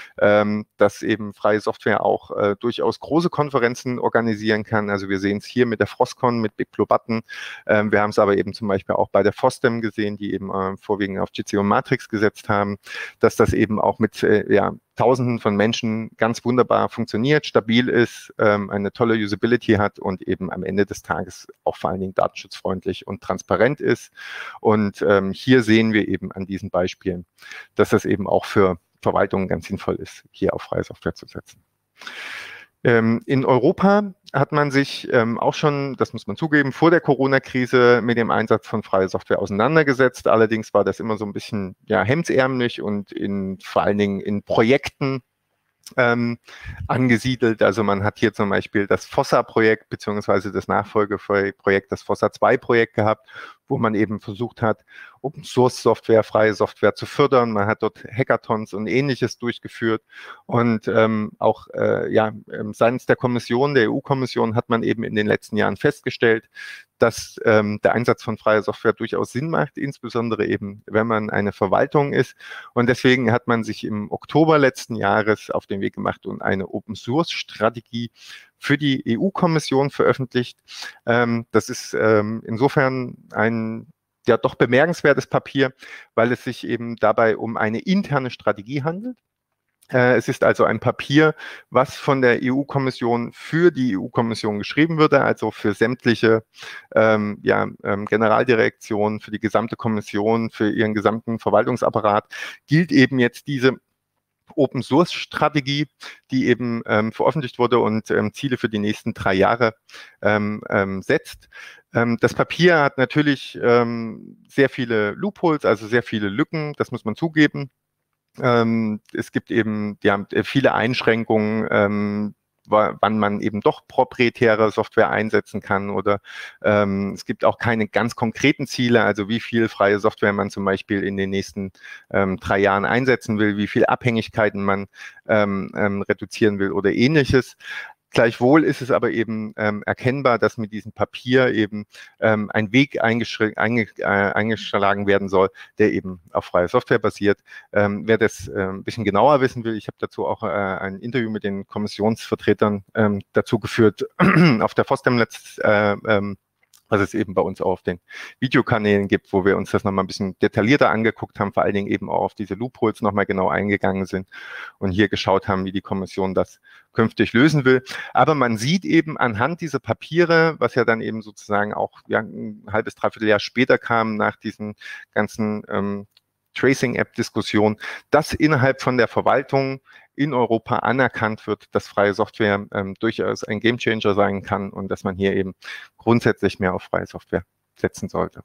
dass eben freie Software auch durchaus große Konferenzen organisieren kann. Also wir sehen es hier mit der Frostcon, mit Big Blue Button. Wir haben es aber eben zum Beispiel auch bei der FOSDEM gesehen, die eben vorwiegend auf Jitsi und Matrix gesetzt haben, dass das eben auch mit Tausenden von Menschen ganz wunderbar funktioniert, stabil ist, eine tolle Usability hat und eben am Ende des Tages auch vor allen Dingen datenschutzfreundlich und transparent ist. Und hier sehen wir eben an diesen Beispielen, dass das eben auch für Verwaltungen ganz sinnvoll ist, hier auf freie Software zu setzen. In Europa hat man sich auch schon, das muss man zugeben, vor der Corona-Krise mit dem Einsatz von freier Software auseinandergesetzt. Allerdings war das immer so ein bisschen hemdsärmlich und vor allen Dingen in Projekten angesiedelt. Also man hat hier zum Beispiel das FOSSA-Projekt beziehungsweise das Nachfolgeprojekt, das FOSSA-2-Projekt gehabt, wo man eben versucht hat, Open-Source-Software, freie Software zu fördern. Man hat dort Hackathons und Ähnliches durchgeführt. Und auch seitens der Kommission, der EU-Kommission, hat man eben in den letzten Jahren festgestellt, dass der Einsatz von freier Software durchaus Sinn macht, insbesondere eben, wenn man eine Verwaltung ist. Und deswegen hat man sich im Oktober letzten Jahres auf den Weg gemacht und eine Open-Source-Strategie für die EU-Kommission veröffentlicht. Das ist insofern ein doch bemerkenswertes Papier, weil es sich eben dabei um eine interne Strategie handelt. Es ist also ein Papier, was von der EU-Kommission für die EU-Kommission geschrieben würde, also für sämtliche Generaldirektionen, für die gesamte Kommission, für ihren gesamten Verwaltungsapparat, gilt eben jetzt diese Open-Source-Strategie, die eben veröffentlicht wurde und Ziele für die nächsten 3 Jahre setzt. Das Papier hat natürlich sehr viele Loopholes, also sehr viele Lücken, das muss man zugeben. Es gibt eben viele Einschränkungen, wann man eben doch proprietäre Software einsetzen kann oder es gibt auch keine ganz konkreten Ziele, also wie viel freie Software man zum Beispiel in den nächsten 3 Jahren einsetzen will, wie viel Abhängigkeiten man reduzieren will oder ähnliches. Gleichwohl ist es aber eben erkennbar, dass mit diesem Papier eben ein Weg eingeschlagen werden soll, der eben auf freie Software basiert. Wer das ein bisschen genauer wissen will, ich habe dazu auch ein Interview mit den Kommissionsvertretern dazu geführt auf der FOSDEM was es eben bei uns auch auf den Videokanälen gibt, wo wir uns das nochmal ein bisschen detaillierter angeguckt haben, vor allen Dingen eben auch auf diese Loopholes nochmal genau eingegangen sind und hier geschaut haben, wie die Kommission das künftig lösen will. Aber man sieht eben anhand dieser Papiere, was ja dann eben sozusagen auch ein halbes, dreiviertel Jahr später kam, nach diesen ganzen Tracing-App-Diskussion, dass innerhalb von der Verwaltung in Europa anerkannt wird, dass freie Software durchaus ein Gamechanger sein kann und dass man hier eben grundsätzlich mehr auf freie Software setzen sollte.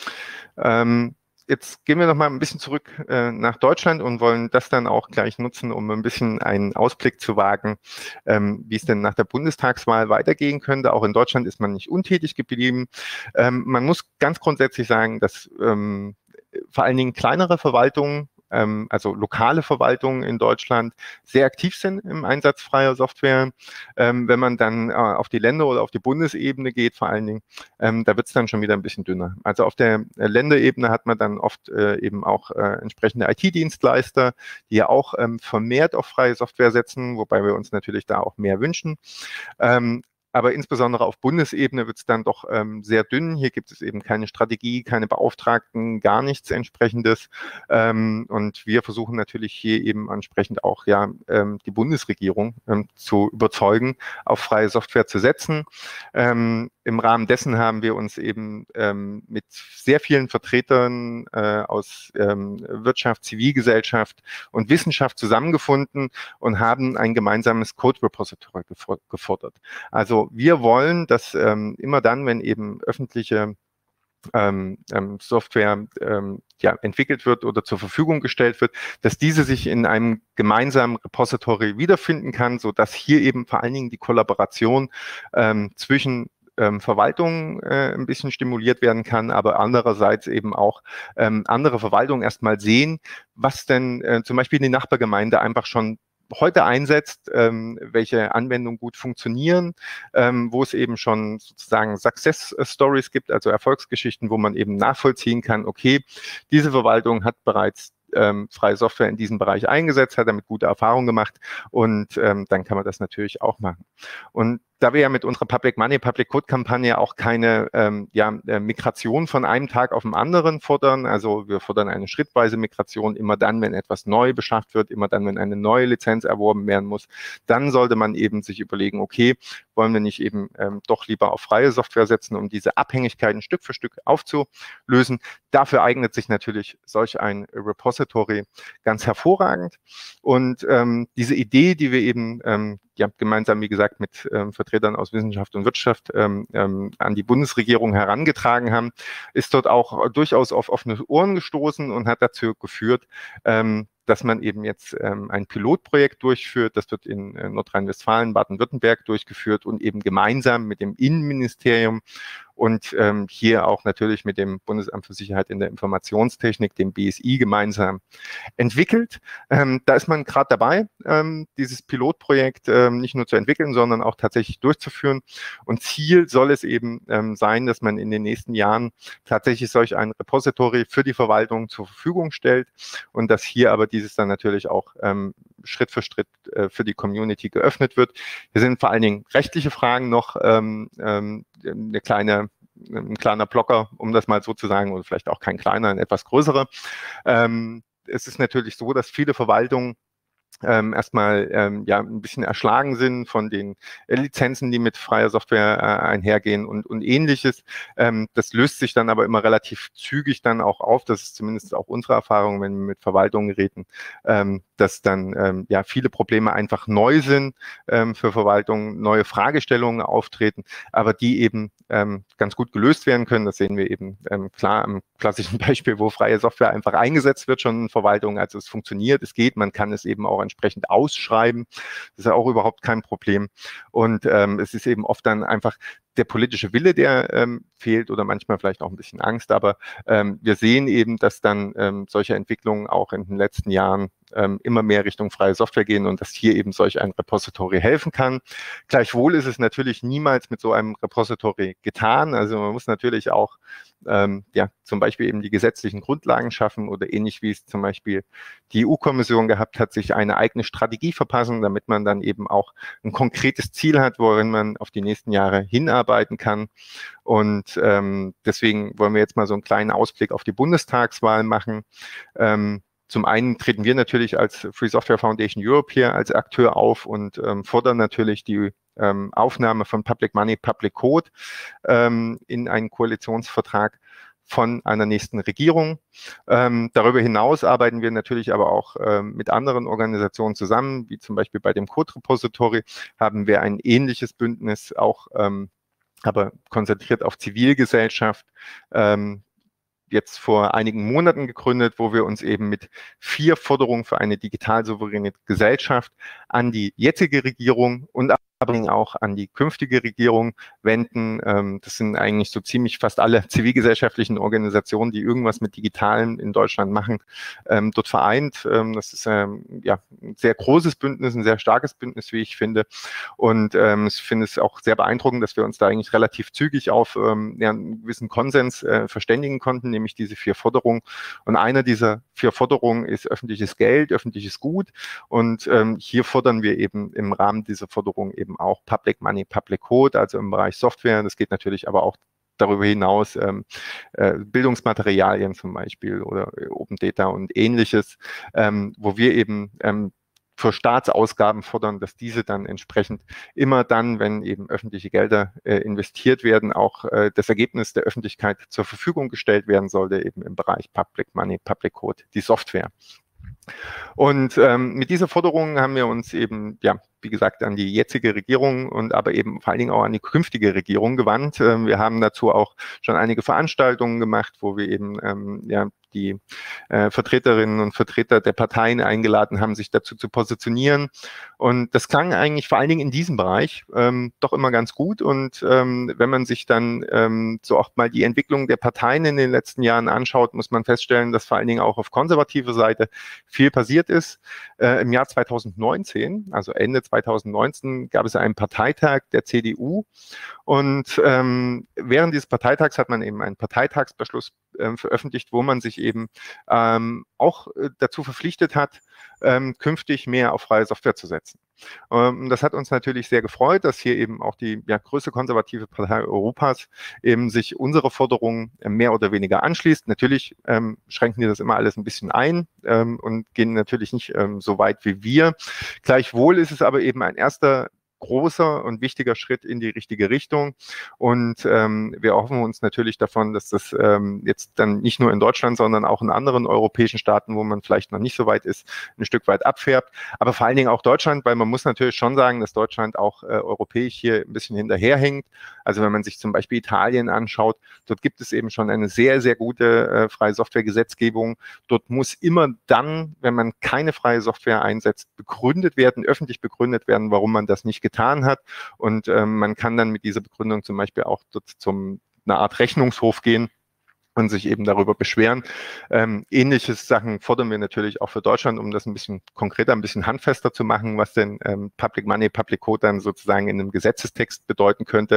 Jetzt gehen wir noch mal ein bisschen zurück nach Deutschland und wollen das dann auch gleich nutzen, um ein bisschen einen Ausblick zu wagen, wie es denn nach der Bundestagswahl weitergehen könnte. Auch in Deutschland ist man nicht untätig geblieben. Man muss ganz grundsätzlich sagen, dass vor allen Dingen kleinere Verwaltungen, also lokale Verwaltungen in Deutschland, sehr aktiv sind im Einsatz freier Software. Wenn man dann auf die Länder- oder auf die Bundesebene geht, vor allen Dingen, da wird es dann schon wieder ein bisschen dünner. Also auf der Länderebene hat man dann oft eben auch entsprechende IT-Dienstleister, die ja auch vermehrt auf freie Software setzen, wobei wir uns natürlich da auch mehr wünschen. Aber insbesondere auf Bundesebene wird es dann doch sehr dünn. Hier gibt es eben keine Strategie, keine Beauftragten, gar nichts Entsprechendes. Und wir versuchen natürlich hier eben entsprechend auch die Bundesregierung zu überzeugen, auf freie Software zu setzen. Im Rahmen dessen haben wir uns eben mit sehr vielen Vertretern aus Wirtschaft, Zivilgesellschaft und Wissenschaft zusammengefunden und haben ein gemeinsames Code-Repository gefordert. Also wir wollen, dass immer dann, wenn eben öffentliche Software entwickelt wird oder zur Verfügung gestellt wird, dass diese sich in einem gemeinsamen Repository wiederfinden kann, sodass hier eben vor allen Dingen die Kollaboration zwischen Verwaltung ein bisschen stimuliert werden kann, aber andererseits eben auch andere Verwaltungen erstmal sehen, was denn zum Beispiel die Nachbargemeinde einfach schon heute einsetzt, welche Anwendungen gut funktionieren, wo es eben schon sozusagen Success Stories gibt, also Erfolgsgeschichten, wo man eben nachvollziehen kann, okay, diese Verwaltung hat bereits freie Software in diesem Bereich eingesetzt, hat damit gute Erfahrungen gemacht und dann kann man das natürlich auch machen. Und da wir ja mit unserer Public Money, Public Code Kampagne auch keine Migration von einem Tag auf den anderen fordern, also wir fordern eine schrittweise Migration immer dann, wenn etwas neu beschafft wird, immer dann, wenn eine neue Lizenz erworben werden muss, dann sollte man eben sich überlegen, okay, wollen wir nicht eben doch lieber auf freie Software setzen, um diese Abhängigkeiten Stück für Stück aufzulösen. Dafür eignet sich natürlich solch ein Repository ganz hervorragend. Und diese Idee, die wir eben gemeinsam, wie gesagt, mit Vertretern aus Wissenschaft und Wirtschaft an die Bundesregierung herangetragen haben, ist dort auch durchaus auf offene Ohren gestoßen und hat dazu geführt, dass man eben jetzt ein Pilotprojekt durchführt. Das wird in Nordrhein-Westfalen, Baden-Württemberg durchgeführt und eben gemeinsam mit dem Innenministerium und hier auch natürlich mit dem Bundesamt für Sicherheit in der Informationstechnik, dem BSI, gemeinsam entwickelt. Da ist man gerade dabei, dieses Pilotprojekt nicht nur zu entwickeln, sondern auch tatsächlich durchzuführen. Und Ziel soll es eben sein, dass man in den nächsten Jahren tatsächlich solch ein Repository für die Verwaltung zur Verfügung stellt und dass hier aber dieses dann natürlich auch Schritt für Schritt für die Community geöffnet wird. Hier sind vor allen Dingen rechtliche Fragen noch ein kleiner Blocker, um das mal so zu sagen, oder vielleicht auch kein kleiner, ein etwas größerer. Es ist natürlich so, dass viele Verwaltungen erstmal ein bisschen erschlagen sind von den Lizenzen, die mit freier Software einhergehen und ähnliches. Das löst sich dann aber immer relativ zügig dann auch auf. Das ist zumindest auch unsere Erfahrung, wenn wir mit Verwaltungen reden, dass dann viele Probleme einfach neu sind für Verwaltungen, neue Fragestellungen auftreten, aber die eben ganz gut gelöst werden können. Das sehen wir eben klar am klassischen Beispiel, wo freie Software einfach eingesetzt wird schon in Verwaltungen. Also es funktioniert, es geht, man kann es eben auch entsprechend ausschreiben. Das ist ja auch überhaupt kein Problem. Und es ist eben oft dann einfach der politische Wille, der fehlt oder manchmal vielleicht auch ein bisschen Angst. Aber wir sehen eben, dass dann solche Entwicklungen auch in den letzten Jahren immer mehr Richtung freie Software gehen und dass hier eben solch ein Repository helfen kann. Gleichwohl ist es natürlich niemals mit so einem Repository getan. Also man muss natürlich auch zum Beispiel eben die gesetzlichen Grundlagen schaffen oder ähnlich wie es zum Beispiel die EU-Kommission gehabt hat, sich eine eigene Strategie verpassen, damit man dann eben auch ein konkretes Ziel hat, worin man auf die nächsten Jahre hinarbeiten kann. Und deswegen wollen wir jetzt mal so einen kleinen Ausblick auf die Bundestagswahl machen. Zum einen treten wir natürlich als Free Software Foundation Europe hier als Akteur auf und fordern natürlich die Aufnahme von Public Money, Public Code in einen Koalitionsvertrag von einer nächsten Regierung. Darüber hinaus arbeiten wir natürlich aber auch mit anderen Organisationen zusammen, wie zum Beispiel bei dem Code Repository haben wir ein ähnliches Bündnis, auch aber konzentriert auf Zivilgesellschaft, jetzt vor einigen Monaten gegründet, wo wir uns eben mit 4 Forderungen für eine digital souveräne Gesellschaft an die jetzige Regierung und aber auch an die künftige Regierung wenden. Das sind eigentlich so ziemlich fast alle zivilgesellschaftlichen Organisationen, die irgendwas mit Digitalem in Deutschland machen, dort vereint. Das ist ein sehr großes Bündnis, ein sehr starkes Bündnis, wie ich finde. Und ich finde es auch sehr beeindruckend, dass wir uns da eigentlich relativ zügig auf einen gewissen Konsens verständigen konnten, nämlich diese 4 Forderungen. Und eine dieser 4 Forderungen ist öffentliches Geld, öffentliches Gut. Und hier fordern wir eben im Rahmen dieser Forderung eben auch Public Money, Public Code, also im Bereich Software. Das geht natürlich aber auch darüber hinaus, Bildungsmaterialien zum Beispiel oder Open Data und ähnliches, wo wir eben für Staatsausgaben fordern, dass diese dann entsprechend immer dann, wenn eben öffentliche Gelder investiert werden, auch das Ergebnis der Öffentlichkeit zur Verfügung gestellt werden sollte, eben im Bereich Public Money, Public Code, die Software. Und mit dieser Forderung haben wir uns eben, wie gesagt, an die jetzige Regierung und aber eben vor allen Dingen auch an die künftige Regierung gewandt. Wir haben dazu auch schon einige Veranstaltungen gemacht, wo wir eben die Vertreterinnen und Vertreter der Parteien eingeladen haben, sich dazu zu positionieren. Und das klang eigentlich vor allen Dingen in diesem Bereich doch immer ganz gut. Und wenn man sich dann so auch mal die Entwicklung der Parteien in den letzten Jahren anschaut, muss man feststellen, dass vor allen Dingen auch auf konservativer Seite viel passiert ist. Im Jahr 2019, also Ende 2019, gab es einen Parteitag der CDU. Und während dieses Parteitags hat man eben einen Parteitagsbeschluss veröffentlicht, wo man sich eben auch dazu verpflichtet hat, künftig mehr auf freie Software zu setzen. Das hat uns natürlich sehr gefreut, dass hier eben auch die größte konservative Partei Europas eben sich unsere Forderungen mehr oder weniger anschließt. Natürlich schränken die das immer alles ein bisschen ein und gehen natürlich nicht so weit wie wir. Gleichwohl ist es aber eben ein erster großer und wichtiger Schritt in die richtige Richtung. Und wir erhoffen uns natürlich davon, dass das jetzt dann nicht nur in Deutschland, sondern auch in anderen europäischen Staaten, wo man vielleicht noch nicht so weit ist, ein Stück weit abfärbt. Aber vor allen Dingen auch Deutschland, weil man muss natürlich schon sagen, dass Deutschland auch europäisch hier ein bisschen hinterherhängt. Also wenn man sich zum Beispiel Italien anschaut, dort gibt es eben schon eine sehr, sehr gute freie Software-Gesetzgebung. Dort muss immer dann, wenn man keine freie Software einsetzt, begründet werden, öffentlich begründet werden, warum man das nicht getan hat. Und man kann dann mit dieser Begründung zum Beispiel auch dort zum einer Art Rechnungshof gehen und sich eben darüber beschweren. Ähnliches Sachen fordern wir natürlich auch für Deutschland, um das ein bisschen konkreter, ein bisschen handfester zu machen, was denn Public Money, Public Code dann sozusagen in einem Gesetzestext bedeuten könnte.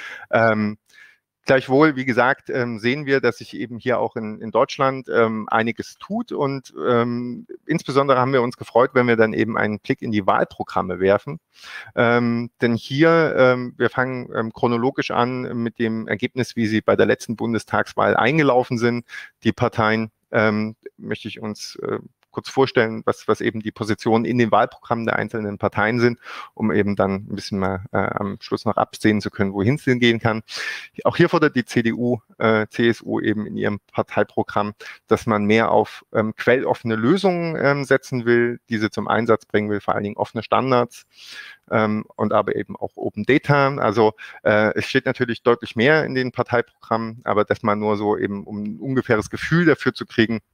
Gleichwohl, wie gesagt, sehen wir, dass sich eben hier auch in Deutschland einiges tut und insbesondere haben wir uns gefreut, wenn wir dann eben einen Blick in die Wahlprogramme werfen. Denn hier, wir fangen chronologisch an mit dem Ergebnis, wie sie bei der letzten Bundestagswahl eingelaufen sind. Die Parteien möchte ich uns kurz vorstellen, was eben die Positionen in den Wahlprogrammen der einzelnen Parteien sind, um eben dann ein bisschen mal am Schluss noch absehen zu können, wohin es gehen kann. Auch hier fordert die CDU, CSU eben in ihrem Parteiprogramm, dass man mehr auf quelloffene Lösungen setzen will, diese zum Einsatz bringen will, vor allen Dingen offene Standards und aber eben auch Open Data. Also es steht natürlich deutlich mehr in den Parteiprogrammen, aber das mal nur so eben, um ein ungefähres Gefühl dafür zu kriegen,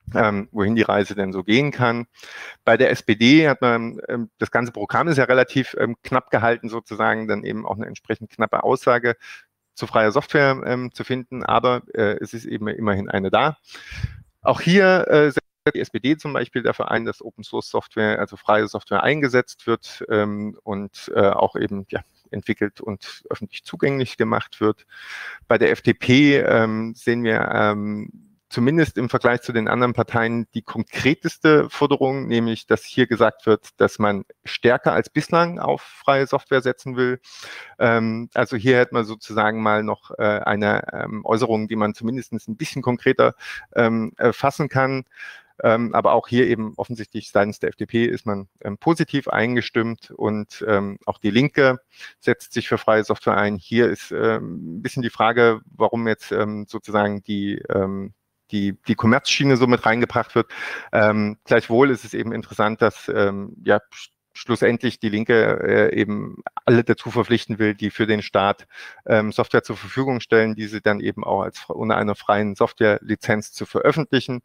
wohin die Reise denn so gehen kann. Bei der SPD hat man, das ganze Programm ist ja relativ knapp gehalten sozusagen, dann eben auch eine entsprechend knappe Aussage zu freier Software zu finden, aber es ist eben immerhin eine da. Auch hier setzt die SPD zum Beispiel dafür ein, dass Open Source Software, also freie Software eingesetzt wird und auch eben entwickelt und öffentlich zugänglich gemacht wird. Bei der FDP sehen wir zumindest im Vergleich zu den anderen Parteien die konkreteste Forderung, nämlich, dass hier gesagt wird, dass man stärker als bislang auf freie Software setzen will. Also hier hätte man sozusagen mal noch eine Äußerung, die man zumindest ein bisschen konkreter fassen kann. Aber auch hier eben offensichtlich seitens der FDP ist man positiv eingestimmt und auch die Linke setzt sich für freie Software ein. Hier ist ein bisschen die Frage, warum jetzt sozusagen die Kommerzschiene so mit reingebracht wird. Gleichwohl ist es eben interessant, dass schlussendlich die Linke eben alle dazu verpflichten will, die für den Staat Software zur Verfügung stellen, diese dann eben auch als unter einer freien Softwarelizenz zu veröffentlichen.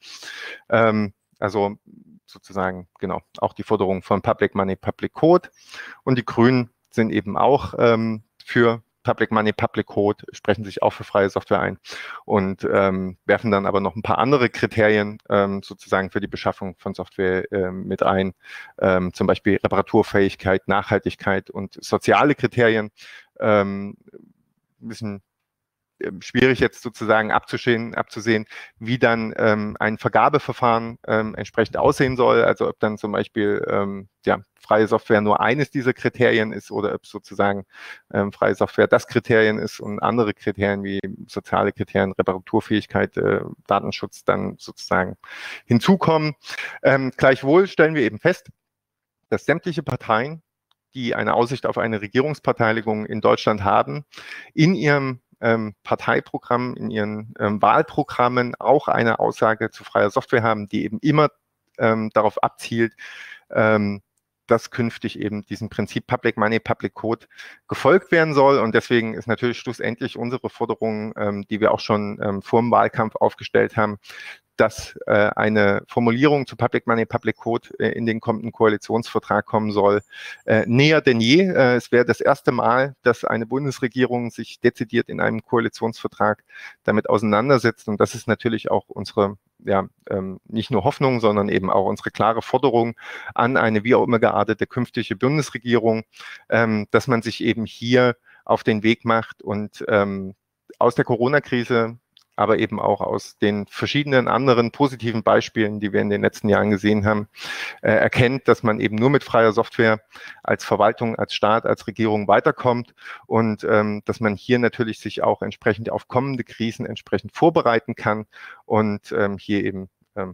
Also sozusagen, genau, auch die Forderung von Public Money, Public Code. Und die Grünen sind eben auch für Public Money, Public Code, sprechen sich auch für freie Software ein und werfen dann aber noch ein paar andere Kriterien sozusagen für die Beschaffung von Software mit ein, zum Beispiel Reparaturfähigkeit, Nachhaltigkeit und soziale Kriterien. Ein bisschen schwierig jetzt sozusagen abzusehen, wie dann ein Vergabeverfahren entsprechend aussehen soll. Also ob dann zum Beispiel freie Software nur eines dieser Kriterien ist oder ob sozusagen freie Software das Kriterien ist und andere Kriterien wie soziale Kriterien, Reparaturfähigkeit, Datenschutz dann sozusagen hinzukommen. Gleichwohl stellen wir eben fest, dass sämtliche Parteien, die eine Aussicht auf eine Regierungsbeteiligung in Deutschland haben, in ihrem Parteiprogramm, in ihren Wahlprogrammen auch eine Aussage zu freier Software haben, die eben immer darauf abzielt, dass künftig eben diesem Prinzip Public Money, Public Code gefolgt werden soll. Und deswegen ist natürlich schlussendlich unsere Forderung, die wir auch schon vor dem Wahlkampf aufgestellt haben, dass eine Formulierung zu Public Money, Public Code in den kommenden Koalitionsvertrag kommen soll, näher denn je. Es wäre das erste Mal, dass eine Bundesregierung sich dezidiert in einem Koalitionsvertrag damit auseinandersetzt. Und das ist natürlich auch unsere, nicht nur Hoffnung, sondern eben auch unsere klare Forderung an eine wie auch immer geartete künftige Bundesregierung, dass man sich eben hier auf den Weg macht und aus der Corona-Krise, aber eben auch aus den verschiedenen anderen positiven Beispielen, die wir in den letzten Jahren gesehen haben, erkennt, dass man eben nur mit freier Software als Verwaltung, als Staat, als Regierung weiterkommt und dass man hier natürlich sich auch entsprechend auf kommende Krisen entsprechend vorbereiten kann und hier eben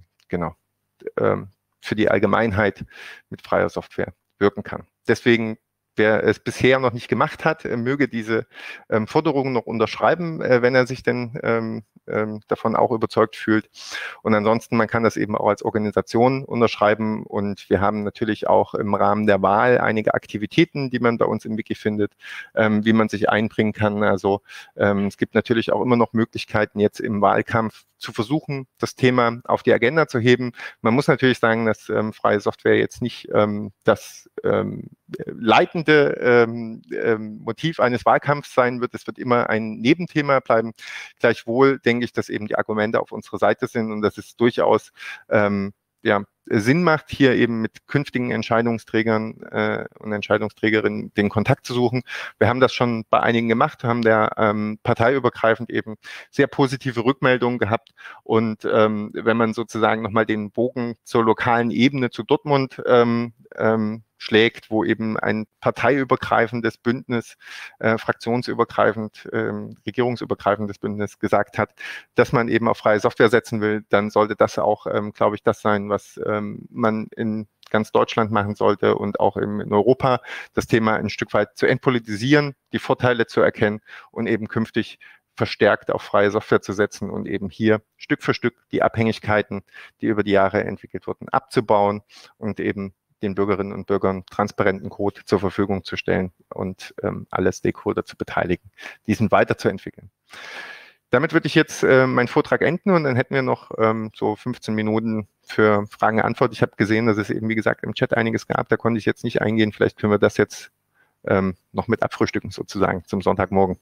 für die Allgemeinheit mit freier Software wirken kann. Deswegen, wer es bisher noch nicht gemacht hat, möge diese Forderungen noch unterschreiben, wenn er sich denn davon auch überzeugt fühlt. Und ansonsten, man kann das eben auch als Organisation unterschreiben. Und wir haben natürlich auch im Rahmen der Wahl einige Aktivitäten, die man bei uns im Wiki findet, wie man sich einbringen kann. Also es gibt natürlich auch immer noch Möglichkeiten, jetzt im Wahlkampf zu versuchen, das Thema auf die Agenda zu heben. Man muss natürlich sagen, dass freie Software jetzt nicht das leitende Motiv eines Wahlkampfs sein wird. Es wird immer ein Nebenthema bleiben. Gleichwohl denke ich, dass eben die Argumente auf unserer Seite sind und dass es durchaus Sinn macht, hier eben mit künftigen Entscheidungsträgern und Entscheidungsträgerinnen den Kontakt zu suchen. Wir haben das schon bei einigen gemacht, haben der parteiübergreifend eben sehr positive Rückmeldungen gehabt. Und wenn man sozusagen nochmal den Bogen zur lokalen Ebene zu Dortmund schlägt, wo eben ein parteiübergreifendes Bündnis, fraktionsübergreifend, regierungsübergreifendes Bündnis gesagt hat, dass man eben auf freie Software setzen will, dann sollte das auch, glaube ich, das sein, was man in ganz Deutschland machen sollte und auch in Europa, das Thema ein Stück weit zu entpolitisieren, die Vorteile zu erkennen und eben künftig verstärkt auf freie Software zu setzen und eben hier Stück für Stück die Abhängigkeiten, die über die Jahre entwickelt wurden, abzubauen und eben den Bürgerinnen und Bürgern transparenten Code zur Verfügung zu stellen und alle Stakeholder zu beteiligen, diesen weiterzuentwickeln. Damit würde ich jetzt meinen Vortrag enden und dann hätten wir noch so 15 Minuten für Fragen und Antwort. Ich habe gesehen, dass es eben, wie gesagt, im Chat einiges gab. Da konnte ich jetzt nicht eingehen. Vielleicht können wir das jetzt noch mit abfrühstücken, sozusagen, zum Sonntagmorgen.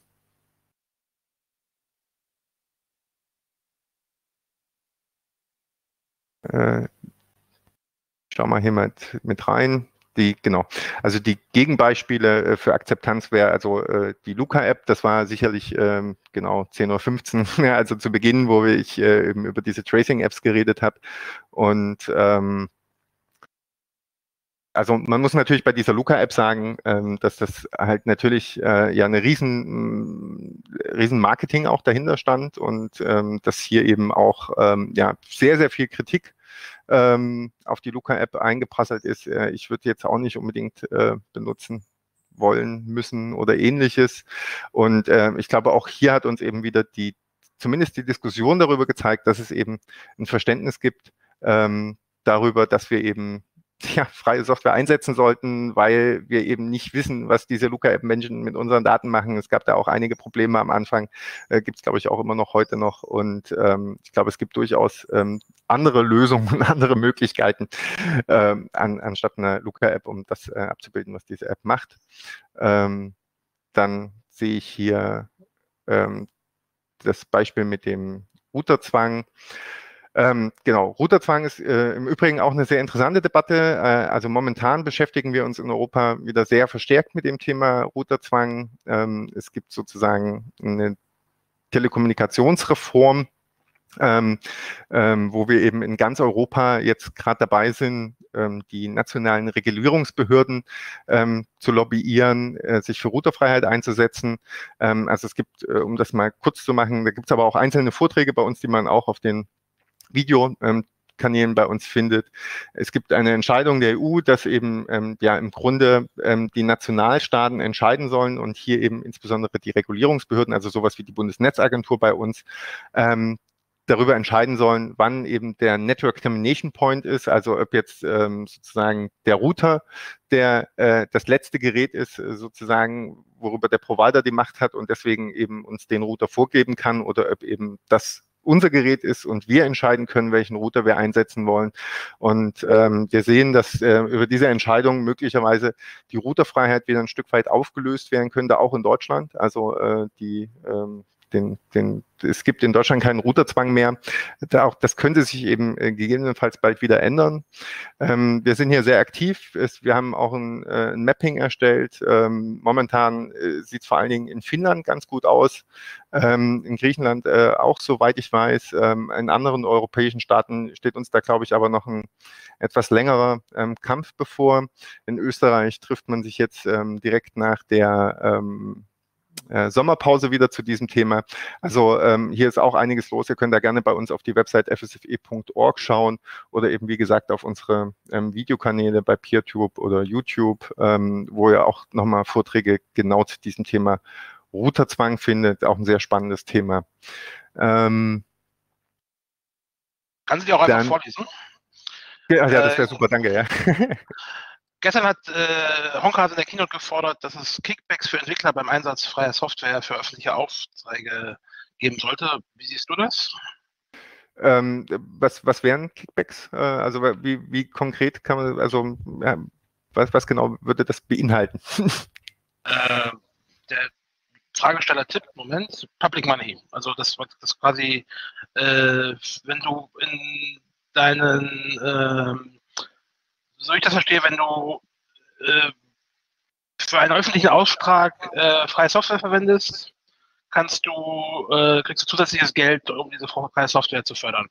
Schau mal hier mit rein. Genau. Also die Gegenbeispiele für Akzeptanz wäre also die Luca-App, das war sicherlich genau 10:15 Uhr, ja, also zu Beginn, wo ich eben über diese Tracing-Apps geredet habe. Und also man muss natürlich bei dieser Luca-App sagen, dass das halt natürlich ja eine riesen Marketing auch dahinter stand und dass hier eben auch ja sehr, sehr viel Kritik auf die Luca-App eingeprasselt ist. Ich würde jetzt auch nicht unbedingt benutzen wollen, müssen oder ähnliches. Und ich glaube, auch hier hat uns eben wieder zumindest die Diskussion darüber gezeigt, dass es eben ein Verständnis gibt darüber, dass wir eben ja, freie Software einsetzen sollten, weil wir eben nicht wissen, was diese Luca-App-Menschen mit unseren Daten machen. Es gab da auch einige Probleme am Anfang, gibt es, glaube ich, auch immer noch heute noch. Und ich glaube, es gibt durchaus andere Lösungen, andere Möglichkeiten anstatt einer Luca-App, um das abzubilden, was diese App macht. Dann sehe ich hier das Beispiel mit dem Routerzwang. Genau, Routerzwang ist im Übrigen auch eine sehr interessante Debatte. Also momentan beschäftigen wir uns in Europa wieder sehr verstärkt mit dem Thema Routerzwang. Es gibt sozusagen eine Telekommunikationsreform, wo wir eben in ganz Europa jetzt gerade dabei sind, die nationalen Regulierungsbehörden zu lobbyieren, sich für Routerfreiheit einzusetzen. Also es gibt, um das mal kurz zu machen, da gibt es aber auch einzelne Vorträge bei uns, die man auch auf den Videokanälen bei uns findet. Es gibt eine Entscheidung der EU, dass eben ja im Grunde die Nationalstaaten entscheiden sollen und hier eben insbesondere die Regulierungsbehörden, also sowas wie die Bundesnetzagentur bei uns, darüber entscheiden sollen, wann eben der Network Termination Point ist, also ob jetzt sozusagen der Router, der das letzte Gerät ist, sozusagen, worüber der Provider die Macht hat und deswegen eben uns den Router vorgeben kann oder ob eben das unser Gerät ist und wir entscheiden können, welchen Router wir einsetzen wollen. Und wir sehen, dass über diese Entscheidung möglicherweise die Routerfreiheit wieder ein Stück weit aufgelöst werden könnte, auch in Deutschland. Also es gibt in Deutschland keinen Routerzwang mehr. Das könnte sich eben gegebenenfalls bald wieder ändern. Wir sind hier sehr aktiv. Wir haben auch ein Mapping erstellt. Momentan sieht es vor allen Dingen in Finnland ganz gut aus. In Griechenland auch, soweit ich weiß. In anderen europäischen Staaten steht uns da, glaube ich, aber noch ein etwas längerer Kampf bevor. In Österreich trifft man sich jetzt direkt nach der Sommerpause wieder zu diesem Thema. Also hier ist auch einiges los. Ihr könnt da gerne bei uns auf die Website fsfe.org schauen oder eben, wie gesagt, auf unsere Videokanäle bei PeerTube oder YouTube, wo ihr auch nochmal Vorträge genau zu diesem Thema Routerzwang findet. Auch ein sehr spannendes Thema. Kannst du die auch einfach vorlesen? Ja, das wäre super, danke. Ja. Gestern hat Honka in der Keynote gefordert, dass es Kickbacks für Entwickler beim Einsatz freier Software für öffentliche Aufträge geben sollte. Wie siehst du das? Was wären Kickbacks? Also wie konkret kann man, also ja, was genau würde das beinhalten? Der Fragesteller tippt, Moment, Public Money. Also das quasi, wenn du in deinen so ich das verstehe, wenn du für einen öffentlichen Auftrag freie Software verwendest, kriegst du zusätzliches Geld, um diese freie Software zu fördern.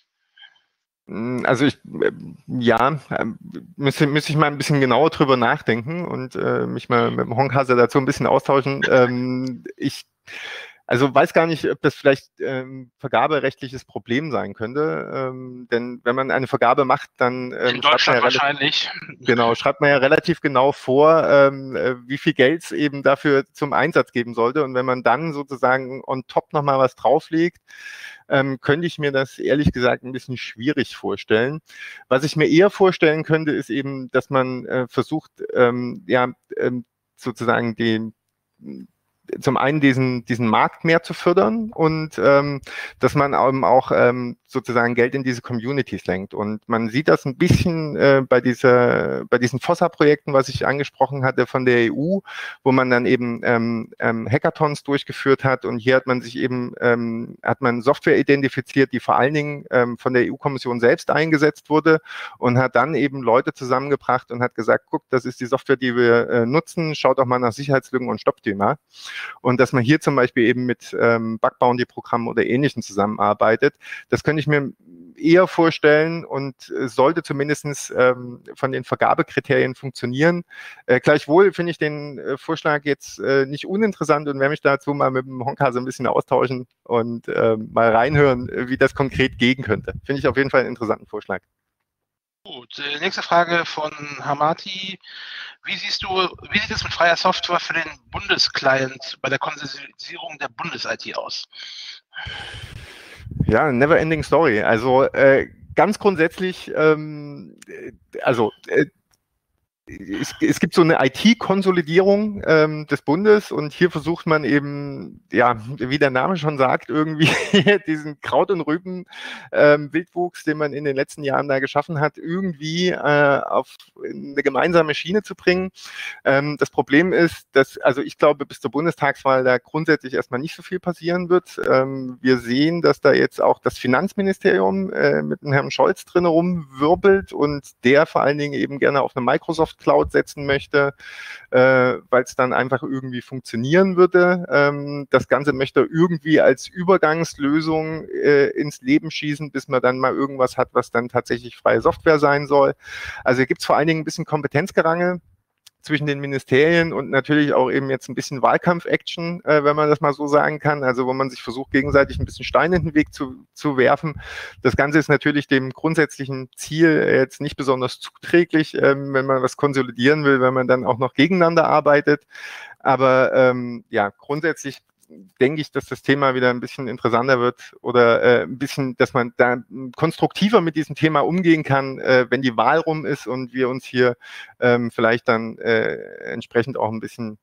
Also ja, müsste ich mal ein bisschen genauer drüber nachdenken und mich mal mit dem Honkhase dazu ein bisschen austauschen. Also weiß gar nicht, ob das vielleicht vergaberechtliches Problem sein könnte, denn wenn man eine Vergabe macht, dann in Deutschland wahrscheinlich. Genau, schreibt man ja relativ genau vor, wie viel Geld es eben dafür zum Einsatz geben sollte. Und wenn man dann sozusagen on top nochmal was drauflegt, könnte ich mir das ehrlich gesagt ein bisschen schwierig vorstellen. Was ich mir eher vorstellen könnte, ist eben, dass man versucht, sozusagen zum einen diesen Markt mehr zu fördern und dass man auch sozusagen Geld in diese Communities lenkt. Und man sieht das ein bisschen bei diesen FOSSA-Projekten, was ich angesprochen hatte von der EU, wo man dann eben Hackathons durchgeführt hat. Und hier hat man sich eben hat man Software identifiziert, die vor allen Dingen von der EU-Kommission selbst eingesetzt wurde und hat dann eben Leute zusammengebracht und hat gesagt, guck, das ist die Software, die wir nutzen, schaut doch mal nach Sicherheitslücken und stoppt die mal. Und dass man hier zum Beispiel eben mit Bug-Bounty-Programmen oder Ähnlichem zusammenarbeitet, das könnte ich mir eher vorstellen und sollte zumindest von den Vergabekriterien funktionieren. Gleichwohl finde ich den Vorschlag jetzt nicht uninteressant und werde mich dazu mal mit dem Honka so ein bisschen austauschen und mal reinhören, wie das konkret gehen könnte. Finde ich auf jeden Fall einen interessanten Vorschlag. Gut, nächste Frage von Hamati. Wie sieht es mit freier Software für den Bundesclient bei der Konsolidierung der Bundes-IT aus? Ja, never ending story. Also ganz grundsätzlich, es gibt so eine IT-Konsolidierung des Bundes und hier versucht man eben, ja, wie der Name schon sagt, irgendwie diesen Kraut- und Rüben-Wildwuchs, den man in den letzten Jahren da geschaffen hat, irgendwie auf eine gemeinsame Schiene zu bringen. Das Problem ist, also ich glaube, bis zur Bundestagswahl da grundsätzlich erstmal nicht so viel passieren wird. Wir sehen, dass da jetzt auch das Finanzministerium mit dem Herrn Scholz drin rumwirbelt und der vor allen Dingen eben gerne auf eine Microsoft Cloud setzen möchte, weil es dann einfach irgendwie funktionieren würde. Das Ganze möchte er irgendwie als Übergangslösung ins Leben schießen, bis man dann mal irgendwas hat, was dann tatsächlich freie Software sein soll. Also hier gibt es vor allen Dingen ein bisschen Kompetenzgerangel zwischen den Ministerien und natürlich auch eben jetzt ein bisschen Wahlkampf-Action, wenn man das mal so sagen kann, also wo man sich versucht, gegenseitig ein bisschen Steine in den Weg zu werfen. Das Ganze ist natürlich dem grundsätzlichen Ziel jetzt nicht besonders zuträglich, wenn man was konsolidieren will, wenn man dann auch noch gegeneinander arbeitet. Aber ja, grundsätzlich denke ich, dass das Thema wieder ein bisschen interessanter wird oder ein bisschen, dass man da konstruktiver mit diesem Thema umgehen kann, wenn die Wahl rum ist und wir uns hier vielleicht dann entsprechend auch ein bisschen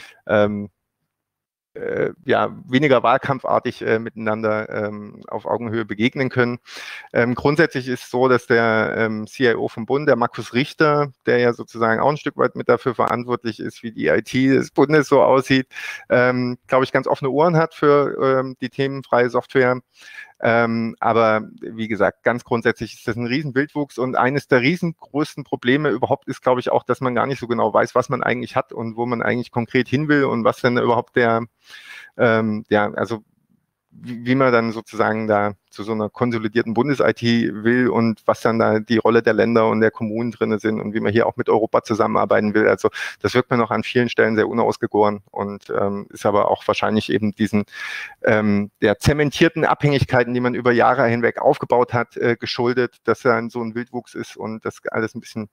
ja, weniger wahlkampfartig miteinander auf Augenhöhe begegnen können. Grundsätzlich ist es so, dass der CIO vom Bund, der Markus Richter, der ja sozusagen auch ein Stück weit mit dafür verantwortlich ist, wie die IT des Bundes so aussieht, glaube ich, ganz offene Ohren hat für die Themen freie Software. Aber wie gesagt, ganz grundsätzlich ist das ein Riesenwildwuchs und eines der riesengrößten Probleme überhaupt ist, glaube ich, auch, dass man gar nicht so genau weiß, was man eigentlich hat und wo man eigentlich konkret hin will und was denn überhaupt ja, also wie man dann sozusagen da zu so einer konsolidierten Bundes-IT will und was dann da die Rolle der Länder und der Kommunen drin sind und wie man hier auch mit Europa zusammenarbeiten will. Also das wirkt mir noch an vielen Stellen sehr unausgegoren und ist aber auch wahrscheinlich eben diesen der zementierten Abhängigkeiten, die man über Jahre hinweg aufgebaut hat, geschuldet, dass dann so ein Wildwuchs ist und das alles ein bisschen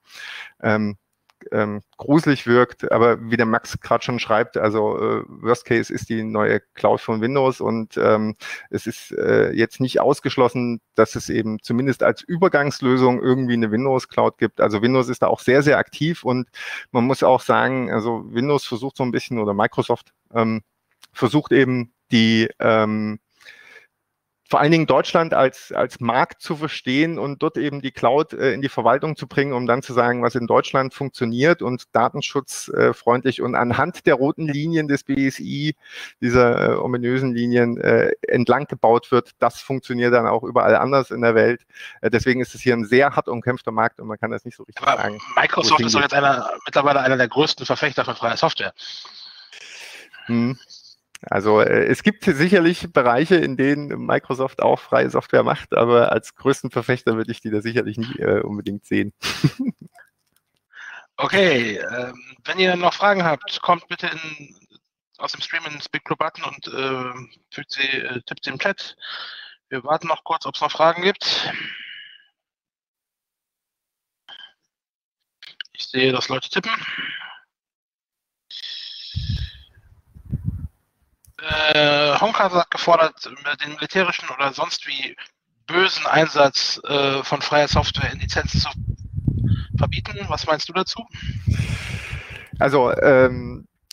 gruselig wirkt, aber wie der Max gerade schon schreibt, also Worst Case ist die neue Cloud von Windows und es ist jetzt nicht ausgeschlossen, dass es eben zumindest als Übergangslösung irgendwie eine Windows Cloud gibt. Also Windows ist da auch sehr, sehr aktiv und man muss auch sagen, also Windows versucht so ein bisschen oder Microsoft versucht eben die vor allen Dingen Deutschland als Markt zu verstehen und dort eben die Cloud in die Verwaltung zu bringen, um dann zu sagen, was in Deutschland funktioniert und datenschutzfreundlich und anhand der roten Linien des BSI, dieser ominösen Linien, entlang gebaut wird. Das funktioniert dann auch überall anders in der Welt. Deswegen ist es hier ein sehr hart umkämpfter Markt und man kann das nicht so richtig sagen. Microsoft ist doch jetzt mittlerweile einer der größten Verfechter von freier Software. Also es gibt sicherlich Bereiche, in denen Microsoft auch freie Software macht, aber als größten Verfechter würde ich die da sicherlich nicht unbedingt sehen. Okay, wenn ihr noch Fragen habt, kommt bitte aus dem Stream ins Big Blue Button und tippt sie im Chat. Wir warten noch kurz, ob es noch Fragen gibt. Ich sehe, dass Leute tippen. Honka hat gefordert, den militärischen oder sonst wie bösen Einsatz von freier Software in Lizenzen zu verbieten. Was meinst du dazu? Also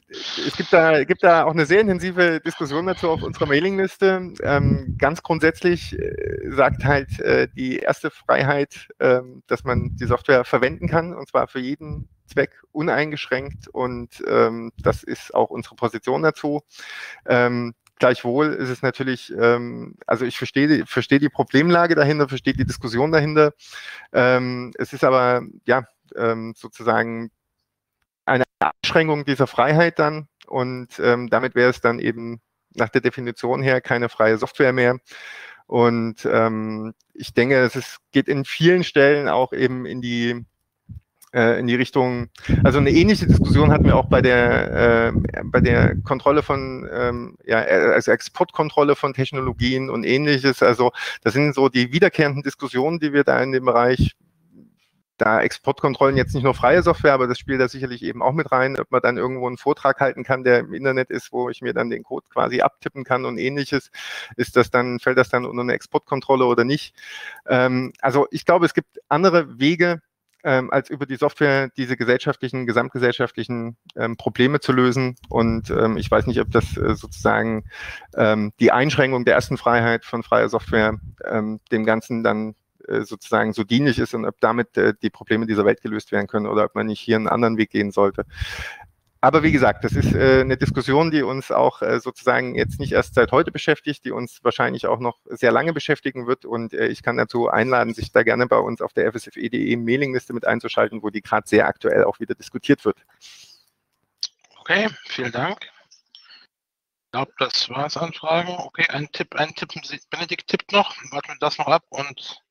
gibt da auch eine sehr intensive Diskussion dazu auf unserer Mailingliste. Ganz grundsätzlich sagt halt die erste Freiheit, dass man die Software verwenden kann, und zwar für jeden Zweck uneingeschränkt, und das ist auch unsere Position dazu. Gleichwohl ist es natürlich, also ich verstehe die Problemlage dahinter, verstehe die Diskussion dahinter. Es ist aber, ja, sozusagen eine Einschränkung dieser Freiheit dann, und damit wäre es dann eben nach der Definition her keine freie Software mehr. Und ich denke, geht in vielen Stellen auch eben in die Richtung, also eine ähnliche Diskussion hatten wir auch bei der Kontrolle von, also Exportkontrolle von Technologien und Ähnliches. Also das sind so die wiederkehrenden Diskussionen, die wir da in dem Bereich, da Exportkontrollen jetzt nicht nur freie Software, aber das spielt da sicherlich eben auch mit rein, ob man dann irgendwo einen Vortrag halten kann, der im Internet ist, wo ich mir dann den Code quasi abtippen kann und Ähnliches. Fällt das dann unter eine Exportkontrolle oder nicht? Also ich glaube, es gibt andere Wege, als über die Software diese gesamtgesellschaftlichen Probleme zu lösen. Und ich weiß nicht, ob das sozusagen die Einschränkung der ersten Freiheit von freier Software dem Ganzen dann sozusagen so dienlich ist, und ob damit die Probleme dieser Welt gelöst werden können oder ob man nicht hier einen anderen Weg gehen sollte. Aber wie gesagt, das ist eine Diskussion, die uns auch sozusagen jetzt nicht erst seit heute beschäftigt, die uns wahrscheinlich auch noch sehr lange beschäftigen wird. Und ich kann dazu einladen, sich da gerne bei uns auf der fsfe.de Mailingliste mit einzuschalten, wo die gerade sehr aktuell auch wieder diskutiert wird. Okay, vielen Dank. Ich glaube, das war es an Fragen. Okay, ein Tipp, Benedikt tippt noch, warten wir das noch ab, und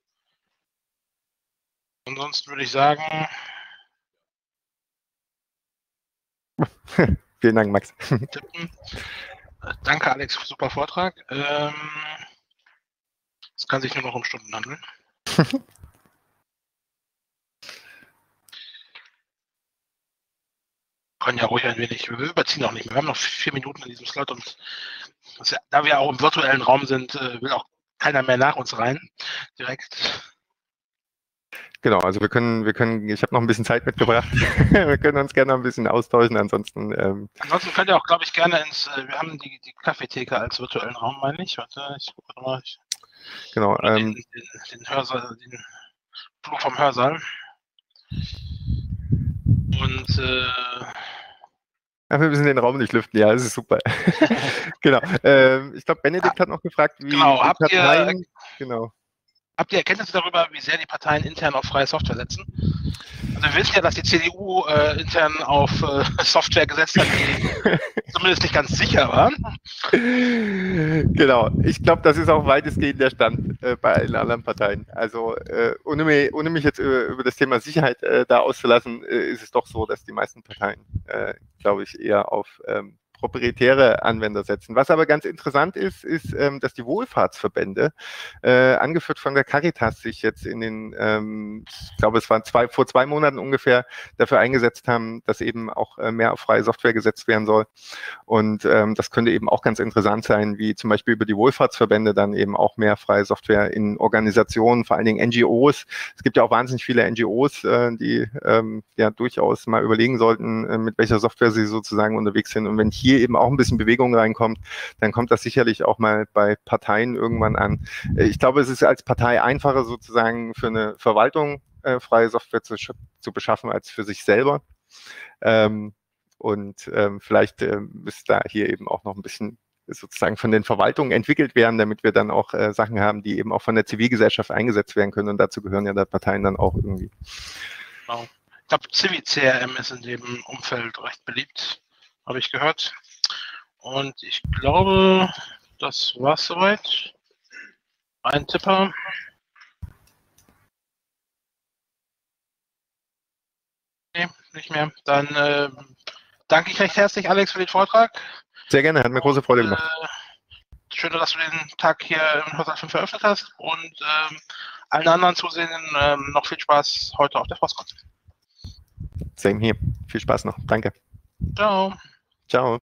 ansonsten würde ich sagen... Vielen Dank, Max. Tippen. Danke, Alex, für super Vortrag. Es kann sich nur noch um Stunden handeln. Können ja ruhig ein wenig, wir überziehen auch nicht mehr. Wir haben noch 4 Minuten in diesem Slot, und da wir auch im virtuellen Raum sind, will auch keiner mehr nach uns rein. Direkt. Genau, also ich habe noch ein bisschen Zeit mitgebracht. Wir können uns gerne noch ein bisschen austauschen, ansonsten könnt ihr auch, glaube ich, gerne wir haben die Kaffeetheke als virtuellen Raum, meine ich. Warte, ich gucke mal. Genau. Den Hörsaal, den Flur vom Hörsaal. Und wir müssen den Raum nicht lüften, ja, das ist super. Genau. Ich glaube, Benedikt hat noch gefragt, wie Parteien... Genau. Habt ihr Erkenntnisse darüber, wie sehr die Parteien intern auf freie Software setzen? Also wir wissen ja, dass die CDU intern auf Software gesetzt hat, die zumindest nicht ganz sicher war. Genau, ich glaube, das ist auch weitestgehend der Stand bei allen anderen Parteien. Also ohne mich jetzt über das Thema Sicherheit da auszulassen, ist es doch so, dass die meisten Parteien, glaube ich, eher auf proprietäre Anwender setzen. Was aber ganz interessant ist, dass die Wohlfahrtsverbände, angeführt von der Caritas, sich jetzt in den, ich glaube, es waren vor 2 Monaten ungefähr, dafür eingesetzt haben, dass eben auch mehr auf freie Software gesetzt werden soll. Und das könnte eben auch ganz interessant sein, wie zum Beispiel über die Wohlfahrtsverbände dann eben auch mehr freie Software in Organisationen, vor allen Dingen NGOs. Es gibt ja auch wahnsinnig viele NGOs, die ja durchaus mal überlegen sollten, mit welcher Software sie sozusagen unterwegs sind. Und wenn hier eben auch ein bisschen Bewegung reinkommt, dann kommt das sicherlich auch mal bei Parteien irgendwann an. Ich glaube, es ist als Partei einfacher sozusagen für eine Verwaltung freie Software zu beschaffen als für sich selber. Vielleicht müsste da hier eben auch noch ein bisschen sozusagen von den Verwaltungen entwickelt werden, damit wir dann auch Sachen haben, die eben auch von der Zivilgesellschaft eingesetzt werden können. Und dazu gehören ja die Parteien dann auch irgendwie. Genau. Ich glaube, Civi-CRM ist in dem Umfeld recht beliebt, habe ich gehört. Und ich glaube, das war's soweit. Ein Tipper. Nee, nicht mehr. Dann danke ich recht herzlich, Alex, für den Vortrag. Sehr gerne, hat mir große Freude gemacht. Schön, dass du den Tag hier im Hörsaal 5 eröffnet hast, und allen anderen Zusehenden noch viel Spaß heute auf der FOSSCON. Same hier. Viel Spaß noch. Danke. Ciao. Ciao.